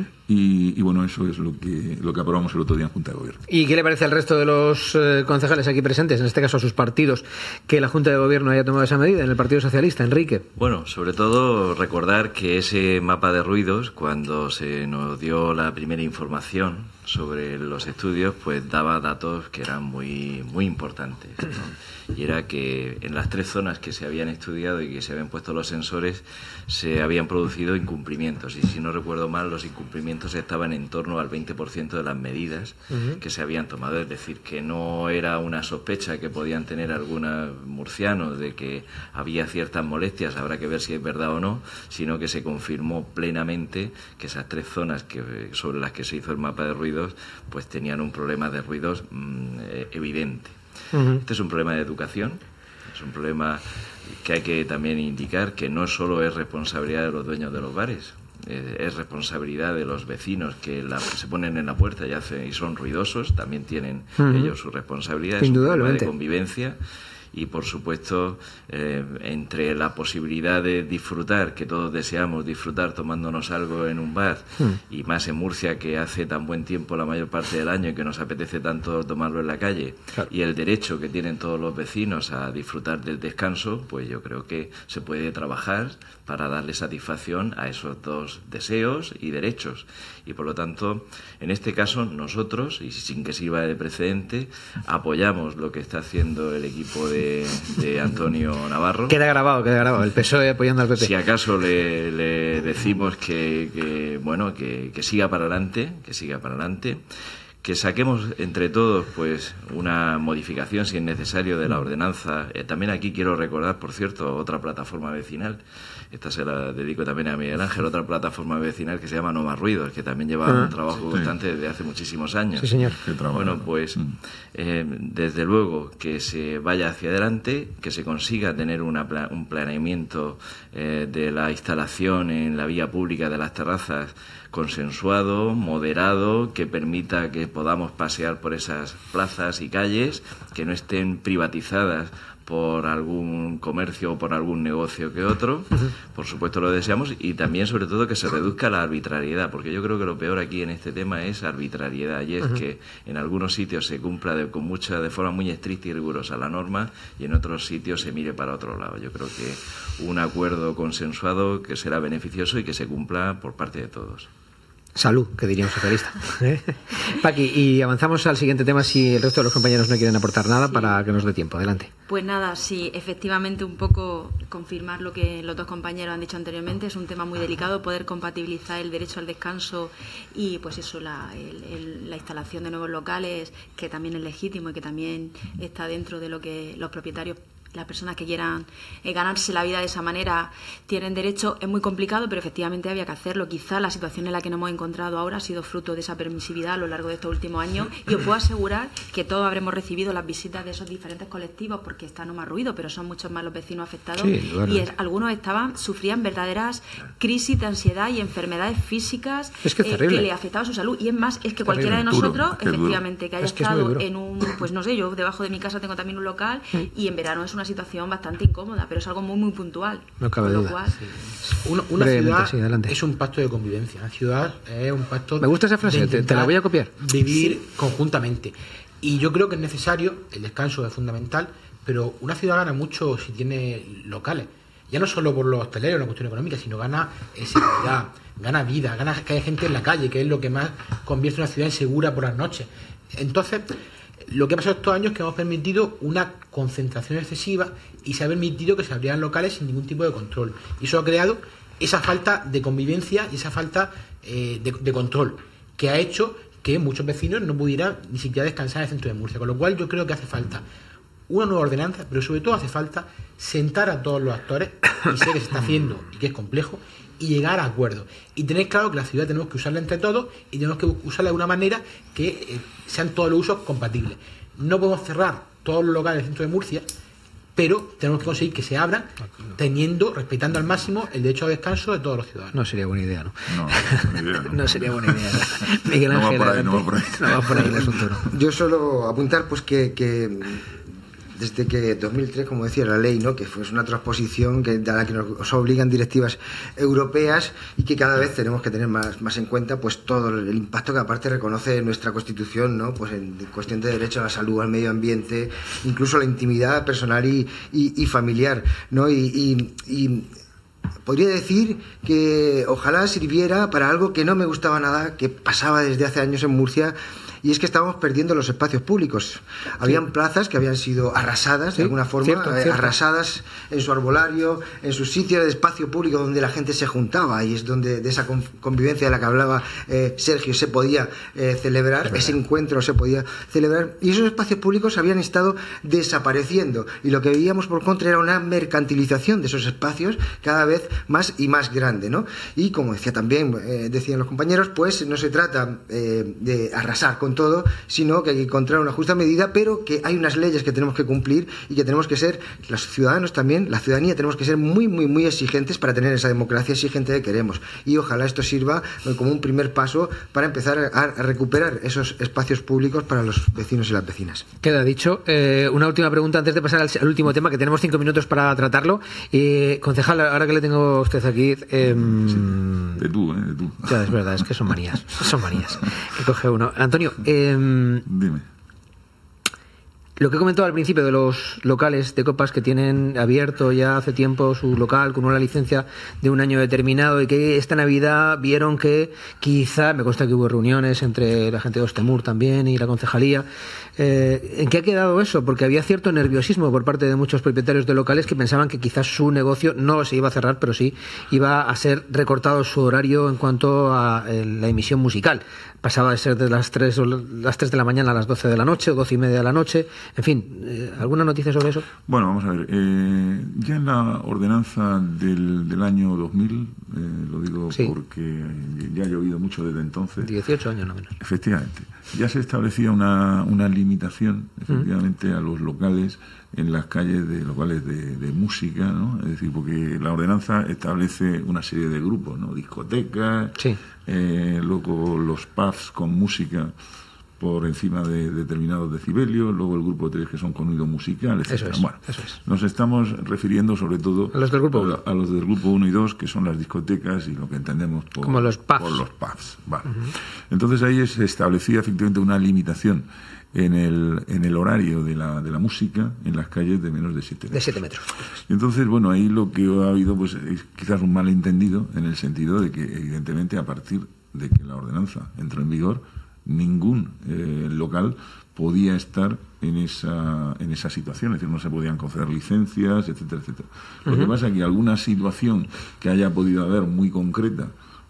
y bueno, eso es lo que aprobamos el otro día en Junta de Gobierno. ¿Y qué le parece al resto de los concejales aquí presentes, en este caso a sus partidos, que la Junta de Gobierno haya tomado esa medida en el Partido Socialista, Enrique? Bueno, sobre todo recordar que ese mapa de ruidos, cuando se nos dio la primera información sobre los estudios, pues daba datos que eran muy importantes, ¿no? Y era que en las 3 zonas que se habían estudiado y que se habían puesto los sensores se habían producido incumplimientos, y si no recuerdo mal, los incumplimientos estaban en torno al 20% de las medidas que se habían tomado. Es decir, que no era una sospecha que podían tener algunos murcianos de que había ciertas molestias, habrá que ver si es verdad o no, sino que se confirmó plenamente que esas 3 zonas sobre las que se hizo el mapa de ruidos pues tenían un problema de ruidos evidente. Este es un problema de educación, es un problema que hay que también indicar que no solo es responsabilidad de los dueños de los bares, es responsabilidad de los vecinos que se ponen en la puerta y son ruidosos, también tienen ellos su responsabilidad, es un problema de convivencia. Y, por supuesto, entre la posibilidad de disfrutar, que todos deseamos disfrutar tomándonos algo en un bar, y más en Murcia, que hace tan buen tiempo la mayor parte del año y que nos apetece tanto tomarlo en la calle, claro, y el derecho que tienen todos los vecinos a disfrutar del descanso, pues yo creo que se puede trabajar para darle satisfacción a esos 2 deseos y derechos. Y, por lo tanto, en este caso, nosotros, y sin que sirva de precedente, apoyamos lo que está haciendo el equipo de Antonio Navarro. Queda grabado, el PSOE apoyando al PP. Si acaso le decimos que siga para adelante, que saquemos entre todos pues una modificación, si es necesario, de la ordenanza. También aquí quiero recordar, por cierto, otra plataforma vecinal. Esta se la dedico también a Miguel Ángel, otra plataforma vecinal que se llama No Más Ruidos, que también lleva un trabajo constante desde hace muchísimos años. Sí, señor. Bueno, pues desde luego que se vaya hacia adelante, que se consiga tener un planeamiento de la instalación en la vía pública de las terrazas consensuado, moderado, que permita que podamos pasear por esas plazas y calles, que no estén privatizadas por algún comercio o por algún negocio que otro. Por supuesto lo deseamos, y también sobre todo que se reduzca la arbitrariedad, porque yo creo que lo peor aquí en este tema es arbitrariedad, y es que en algunos sitios se cumpla de forma muy estricta y rigurosa la norma, y en otros sitios se mire para otro lado. Yo creo que un acuerdo consensuado que será beneficioso y que se cumpla por parte de todos. Salud, que diría un socialista. Paqui, y avanzamos al siguiente tema si el resto de los compañeros no quieren aportar nada, para que nos dé tiempo. Adelante. Pues nada, sí, efectivamente un poco confirmar lo que los 2 compañeros han dicho anteriormente. Es un tema muy delicado poder compatibilizar el derecho al descanso y pues eso, la instalación de nuevos locales, que también es legítimo y que también está dentro de lo que los propietarios, las personas que quieran ganarse la vida de esa manera, tienen derecho. Es muy complicado, pero efectivamente había que hacerlo. Quizá la situación en la que nos hemos encontrado ahora ha sido fruto de esa permisividad a lo largo de estos últimos años, y os puedo asegurar que todos habremos recibido las visitas de esos diferentes colectivos, porque está No Más Ruido, pero son muchos más los vecinos afectados, y algunos sufrían verdaderas crisis de ansiedad y enfermedades físicas que le afectaban su salud. Y es más, es que cualquiera de nosotros, efectivamente, que haya estado en un, pues no sé, yo debajo de mi casa tengo también un local, y en verano es una situación bastante incómoda, pero es algo muy puntual. No cabe duda. Una ciudad es un pacto de convivencia. Una ciudad es un pacto. Me gusta esa frase, te la voy a copiar. Vivir conjuntamente. Y yo creo que es necesario, el descanso es fundamental, pero una ciudad gana mucho si tiene locales. Ya no solo por los hosteleros, una cuestión económica, sino gana seguridad, gana vida, gana que haya gente en la calle, que es lo que más convierte una ciudad en segura por las noches. Entonces, lo que ha pasado estos años es que hemos permitido una concentración excesiva y se ha permitido que se abrieran locales sin ningún tipo de control. Y eso ha creado esa falta de convivencia y esa falta de control, que ha hecho que muchos vecinos no pudieran ni siquiera descansar en el centro de Murcia. Con lo cual yo creo que hace falta una nueva ordenanza, pero sobre todo hace falta sentar a todos los actores, y sé que se está haciendo y que es complejo, y llegar a acuerdos. Y tener claro que la ciudad tenemos que usarla entre todos y tenemos que usarla de una manera que sean todos los usos compatibles. No podemos cerrar todos los locales del centro de Murcia pero tenemos que conseguir que se abran respetando al máximo el derecho a descanso de todos los ciudadanos. No sería buena idea, ¿no? No sería buena idea. Miguel Ángel, no va por ahí el asunto, ¿no? Yo solo apuntar pues que desde que 2003, como decía la ley, ¿no?, que fue una transposición a la que nos obligan directivas europeas y que cada vez tenemos que tener más en cuenta pues todo el impacto que aparte reconoce nuestra Constitución, ¿no?, pues en cuestión de derecho a la salud, al medio ambiente, incluso la intimidad personal y familiar, ¿no? Y podría decir que ojalá sirviera para algo que no me gustaba nada, que pasaba desde hace años en Murcia, y es que estábamos perdiendo los espacios públicos. Habían plazas que habían sido arrasadas, de alguna forma, arrasadas en su arbolario, en sus sitios de espacio público donde la gente se juntaba, y es donde de esa convivencia de la que hablaba Sergio se podía celebrar, ese encuentro se podía celebrar, y esos espacios públicos habían estado desapareciendo, y lo que veíamos por contra era una mercantilización de esos espacios cada vez más y más grande, ¿no? Y como decía también, decían los compañeros, pues no se trata de arrasar con todo, sino que hay que encontrar una justa medida, pero que hay unas leyes que tenemos que cumplir y que tenemos que ser, los ciudadanos también, la ciudadanía, tenemos que ser muy, muy, muy exigentes para tener esa democracia exigente que queremos. Y ojalá esto sirva como un primer paso para empezar a recuperar esos espacios públicos para los vecinos y las vecinas. Queda dicho. Una última pregunta antes de pasar al último tema, que tenemos 5 minutos para tratarlo. Concejal, ahora que le tengo a usted aquí... De tú. Ya, es verdad, es que son manías. Que coge uno. Antonio, dime. Lo que he comentado al principio de los locales de copas que tienen abierto ya hace tiempo su local con una licencia de un año determinado, y que esta Navidad vieron que quizá, me consta que hubo reuniones entre la gente de Ostemur también y la concejalía. ¿En qué ha quedado eso? Porque había cierto nerviosismo por parte de muchos propietarios de locales que pensaban que quizás su negocio no se iba a cerrar, pero sí iba a ser recortado su horario en cuanto a la emisión musical. Pasaba de ser de las 3 de la mañana a las 12 de la noche o 12 y media de la noche. En fin, ¿alguna noticia sobre eso? Bueno, vamos a ver. Ya en la ordenanza del año 2000, lo digo porque ya ha llovido mucho desde entonces. 18 años no menos. Efectivamente. Ya se establecía una limitación, efectivamente, a los locales en las calles de locales de música, ¿no? Es decir, porque la ordenanza establece una serie de grupos, ¿no? Discotecas, luego los pubs con música por encima de determinados decibelios, luego el grupo 3 que son con oído musical, etc. Eso es. Nos estamos refiriendo sobre todo a los del grupo 1. A los del grupo 1 y 2, que son las discotecas y lo que entendemos como los pubs. Por los pubs. Vale. Entonces ahí se establecía efectivamente una limitación en el horario de la música en las calles de menos de 7 metros. De 7 metros. Entonces, bueno, ahí lo que ha habido pues es quizás un malentendido, en el sentido de que evidentemente a partir de que la ordenanza entró en vigor, ningún local podía estar en esa situación, es decir, no se podían conceder licencias, etcétera, etcétera. Lo que pasa es que alguna situación que haya podido haber muy concreta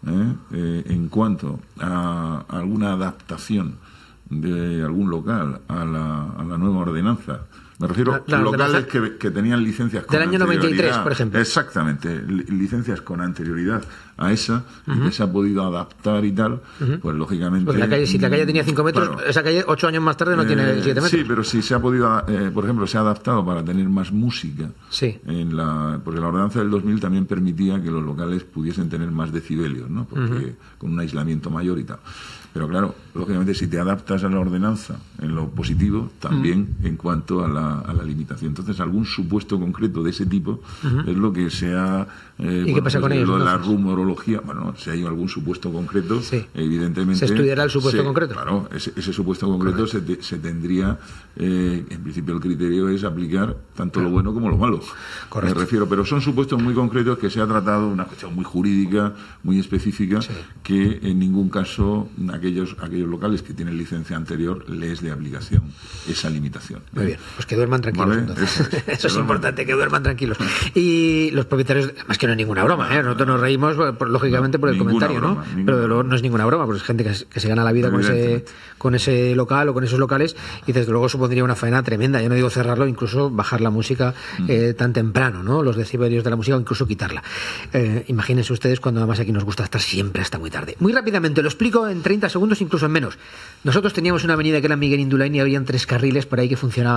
en cuanto a alguna adaptación de algún local a la nueva ordenanza, me refiero a locales que tenían licencias con del año 93, por ejemplo. Exactamente, licencias con anterioridad a esa, y que se ha podido adaptar y tal, pues lógicamente... Pues si la calle tenía 5 metros, claro, esa calle 8 años más tarde no tiene 7 metros. Sí, pero si se ha podido, por ejemplo, se ha adaptado para tener más música, porque la ordenanza del 2000 también permitía que los locales pudiesen tener más decibelios, ¿no? Porque con un aislamiento mayor y tal. Pero claro, lógicamente si te adaptas a la ordenanza en lo positivo, también en cuanto a la limitación. Entonces, algún supuesto concreto de ese tipo es lo que se ha... ¿Y qué pasa con ellos? Lo de la rumorología, bueno, si hay algún supuesto concreto, evidentemente... ¿Se estudiará el supuesto concreto? Claro, ese supuesto concreto se tendría... en principio el criterio es aplicar tanto lo bueno como lo malo. Correcto. Me refiero, pero son supuestos muy concretos que se ha tratado una cuestión muy jurídica, muy específica, que en ningún caso aquellos locales que tienen licencia anterior les es de aplicación esa limitación. Muy bien, pues que duerman tranquilos. ¿Vale? Entonces. Eso es importante, que duerman tranquilos. Y los propietarios, más que no es ninguna broma, nosotros nos reímos lógicamente por el comentario, broma, ¿no? Pero luego no es ninguna broma, porque es gente que se gana la vida con ese local o con esos locales, y desde luego supondría una faena tremenda. Yo no digo cerrarlo, incluso bajar la música tan temprano, ¿no? Los decibelios de la música, o incluso quitarla. Imagínense ustedes cuando además aquí nos gusta estar siempre hasta muy tarde. Muy rápidamente, lo explico en 30 segundos, incluso en menos. Nosotros teníamos una avenida que era Miguel Indurain y habían 3 carriles por ahí que funcionaban de maravilla.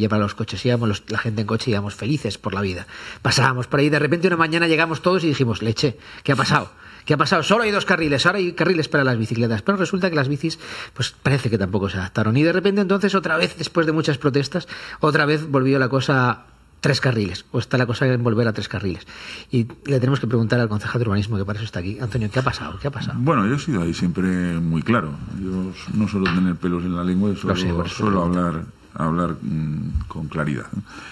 para los coches. Íbamos la gente en coche, íbamos felices por la vida. Pasábamos por ahí, de repente una mañana llegamos todos y dijimos, leche, ¿qué ha pasado? ¿Qué ha pasado? Solo hay 2 carriles, ahora hay carriles para las bicicletas. Pero resulta que las bicis, pues parece que tampoco se adaptaron. Y de repente entonces otra vez, después de muchas protestas, otra vez volvió la cosa 3 carriles, o está la cosa en volver a 3 carriles. Y le tenemos que preguntar al concejal de urbanismo, que para eso está aquí. Antonio, ¿qué ha pasado? ¿Qué ha pasado? Bueno, yo he sido ahí siempre muy claro. Yo no suelo tener pelos en la lengua, yo suelo hablar con claridad.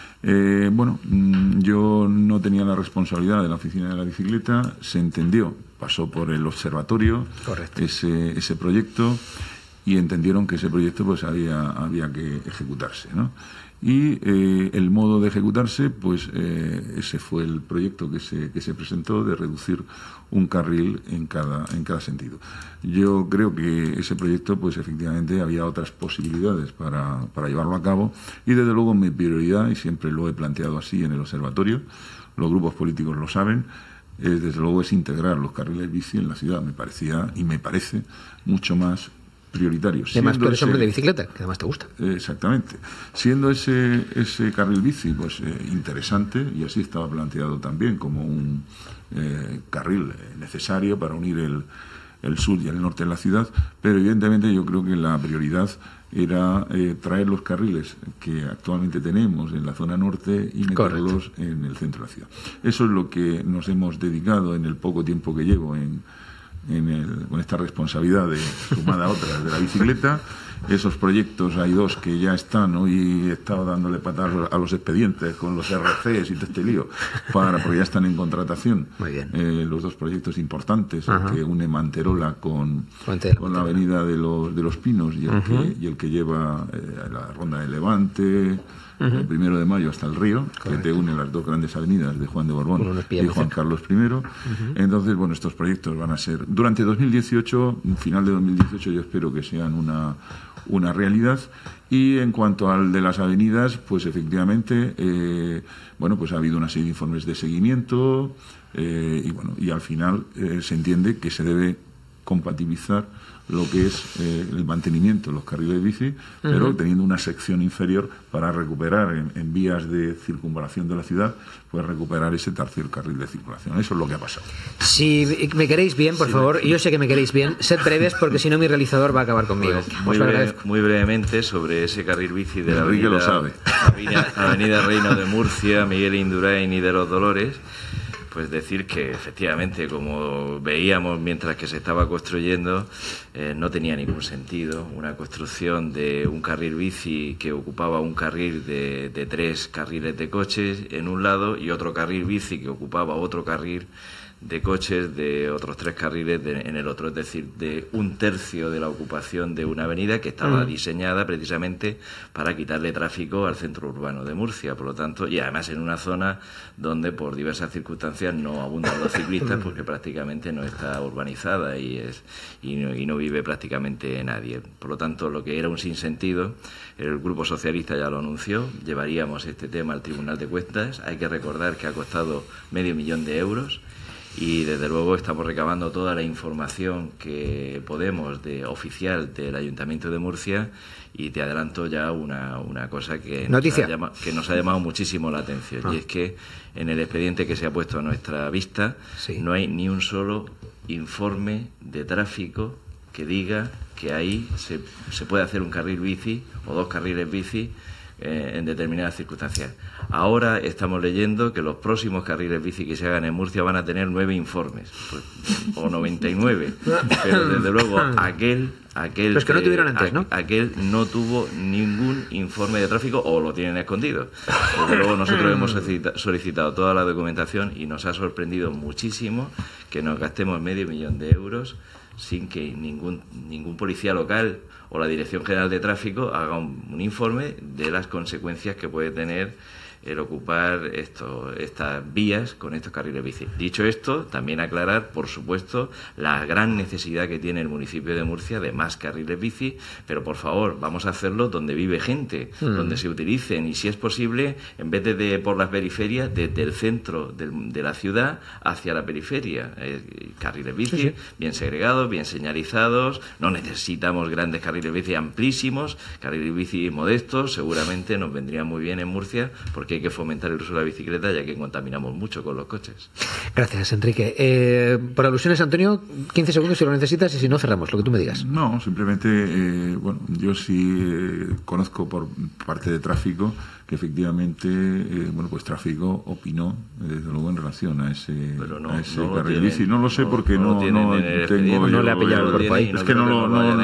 Yo no tenía la responsabilidad de la oficina de la bicicleta, se entendió, pasó por el observatorio ese proyecto y entendieron que ese proyecto pues había que ejecutarse, ¿no? Y el modo de ejecutarse, pues ese fue el proyecto que se presentó, de reducir un carril en cada sentido. Yo creo que ese proyecto, pues efectivamente había otras posibilidades para llevarlo a cabo, y desde luego mi prioridad, y siempre lo he planteado así en el observatorio, los grupos políticos lo saben, desde luego es integrar los carriles bici en la ciudad. Me parecía y me parece mucho más prioritario. Además, tú eres hombre de bicicleta, que además te gusta. Exactamente. Siendo ese carril bici pues interesante, y así estaba planteado también como un carril necesario para unir el sur y el norte de la ciudad, pero evidentemente yo creo que la prioridad era traer los carriles que actualmente tenemos en la zona norte y meterlos en el centro de la ciudad. Eso es lo que nos hemos dedicado en el poco tiempo que llevo con esta responsabilidad sumada a otras de la bicicleta. Esos proyectos, hay 2 que ya están. Hoy he estado dándole patadas a los expedientes con los RCs y todo este lío, porque ya están en contratación. Muy bien. Los 2 proyectos importantes, el que une Manterola con la avenida de los Pinos, y el que lleva la Ronda de Levante, el 1 de Mayo hasta el Río, que te une las 2 grandes avenidas de Juan de Borbón y Juan Carlos I. Entonces, bueno, estos proyectos van a ser durante 2018, final de 2018, yo espero que sean una realidad. Y en cuanto al de las avenidas, pues efectivamente, pues ha habido una serie de informes de seguimiento, y al final se entiende que se debe compatibilizar lo que es el mantenimiento de los carriles bici, pero teniendo una sección inferior para recuperar en vías de circunvalación de la ciudad, pues recuperar ese tercer carril de circulación. Eso es lo que ha pasado. Si me queréis bien, por favor, y yo sé que me queréis bien, sed breves, porque si no mi realizador va a acabar conmigo. Muy brevemente sobre ese carril bici de la Enrique lo sabe. Avenida Reino de Murcia, Miguel Indurain y de los Dolores. Pues decir que efectivamente, como veíamos mientras que se estaba construyendo, no tenía ningún sentido una construcción de un carril bici que ocupaba un carril de 3 carriles de coches en un lado y otro carril bici que ocupaba otro carril de coches de otros 3 carriles en el otro, es decir, de 1/3 de la ocupación de una avenida que estaba diseñada precisamente para quitarle tráfico al centro urbano de Murcia, por lo tanto, y además en una zona donde por diversas circunstancias no abundan los ciclistas porque prácticamente no está urbanizada y no vive prácticamente nadie. Por lo tanto, lo que era un sinsentido, el Grupo Socialista ya lo anunció, llevaríamos este tema al Tribunal de Cuentas. Hay que recordar que ha costado €500.000 y desde luego estamos recabando toda la información que podemos oficial del Ayuntamiento de Murcia, y te adelanto ya una cosa que nos ha llamado muchísimo la atención, y es que en el expediente que se ha puesto a nuestra vista no hay ni un solo informe de tráfico que diga que ahí se puede hacer un carril bici o 2 carriles bici en determinadas circunstancias. Ahora estamos leyendo que los próximos carriles bici que se hagan en Murcia van a tener 9 informes, o 99, pero desde luego aquel pero es que no tuvieron antes, ¿no? Aquel no tuvo ningún informe de tráfico, o lo tienen escondido. Desde luego nosotros hemos solicitado toda la documentación y nos ha sorprendido muchísimo que nos gastemos €500.000 sin que ningún policía local o la Dirección General de Tráfico haga un informe de las consecuencias que puede tener el ocupar estas vías con estos carriles bici. Dicho esto, también aclarar, por supuesto, la gran necesidad que tiene el municipio de Murcia de más carriles bici, pero por favor, vamos a hacerlo donde vive gente, donde se utilicen, y si es posible, en vez de por las periferias, desde el centro de la ciudad hacia la periferia. Carriles bici, bien segregados, bien señalizados, no necesitamos grandes carriles bici amplísimos, carriles bici modestos, seguramente nos vendrían muy bien en Murcia, porque hay que fomentar el uso de la bicicleta, ya que contaminamos mucho con los coches. Gracias, Enrique. Por alusiones, Antonio, 15 segundos si lo necesitas, y si no, cerramos, lo que tú me digas. No, simplemente, yo sí conozco por parte de tráfico que efectivamente, pues tráfico opinó, desde luego, en relación a ese carril bici. No lo sé porque no tengo... No le ha pillado el cuerpo ahí. Es que no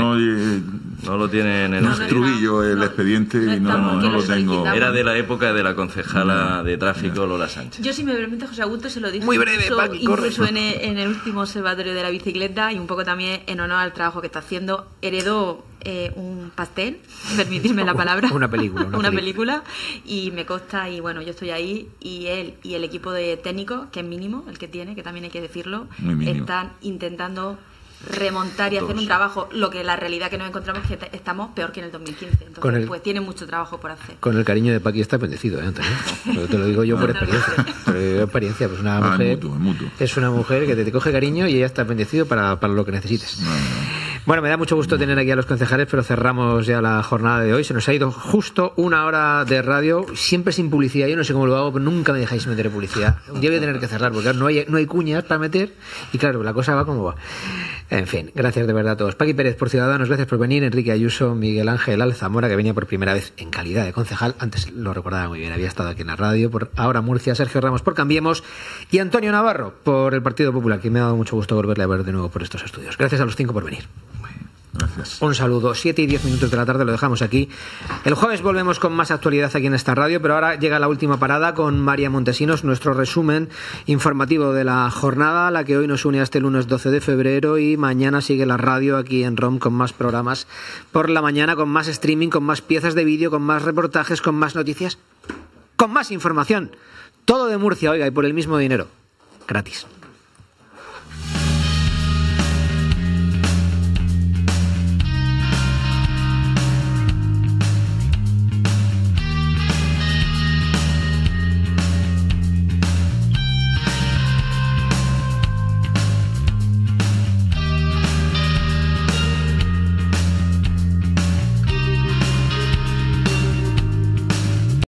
lo tiene en el instruí yo el expediente y no lo tengo. Era de la época de la concejala de tráfico Lola Sánchez. Yo, si me permite, José Augusto, se lo dije muy breve, incluso en el último observatorio de la bicicleta, y un poco también en honor al trabajo que está haciendo. Heredó un pastel, permitirme la palabra, una película, y me consta, y bueno, yo estoy ahí, y él y el equipo de técnicos, que es mínimo el que tiene, que también hay que decirlo, están intentando remontar y hacer un trabajo. Lo que la realidad que nos encontramos es que estamos peor que en el 2015, entonces pues tiene mucho trabajo por hacer. Con el cariño de Paqui está bendecido, Antonio. Te lo digo yo por experiencia. Pues una mujer es una mujer que te coge cariño y ella está bendecido para lo que necesites. Bueno, me da mucho gusto tener aquí a los concejales, pero cerramos ya la jornada de hoy. Se nos ha ido justo una hora de radio, siempre sin publicidad. Yo no sé cómo lo hago, pero nunca me dejáis meter publicidad. Un día voy a tener que cerrar, porque no hay cuñas para meter, y claro, la cosa va como va. En fin, gracias de verdad a todos. Paqui Pérez por Ciudadanos, gracias por venir. Enrique Ayuso, Miguel Ángel Alzamora, que venía por primera vez en calidad de concejal. Antes lo recordaba muy bien, había estado aquí en la radio. Por Ahora Murcia, Sergio Ramos por Cambiemos, y Antonio Navarro por el Partido Popular, que me ha dado mucho gusto volverle a ver de nuevo por estos estudios. Gracias a los 5 por venir. Gracias. Un saludo. 7:10 de la tarde, lo dejamos aquí. El jueves volvemos con más actualidad aquí en esta radio, pero ahora llega la última parada con María Montesinos, nuestro resumen informativo de la jornada, la que hoy nos une hasta el lunes 12 de febrero, y mañana sigue la radio aquí en ROM con más programas por la mañana, con más streaming, con más piezas de vídeo, con más reportajes, con más noticias, con más información. Todo de Murcia, oiga, y por el mismo dinero. Gratis.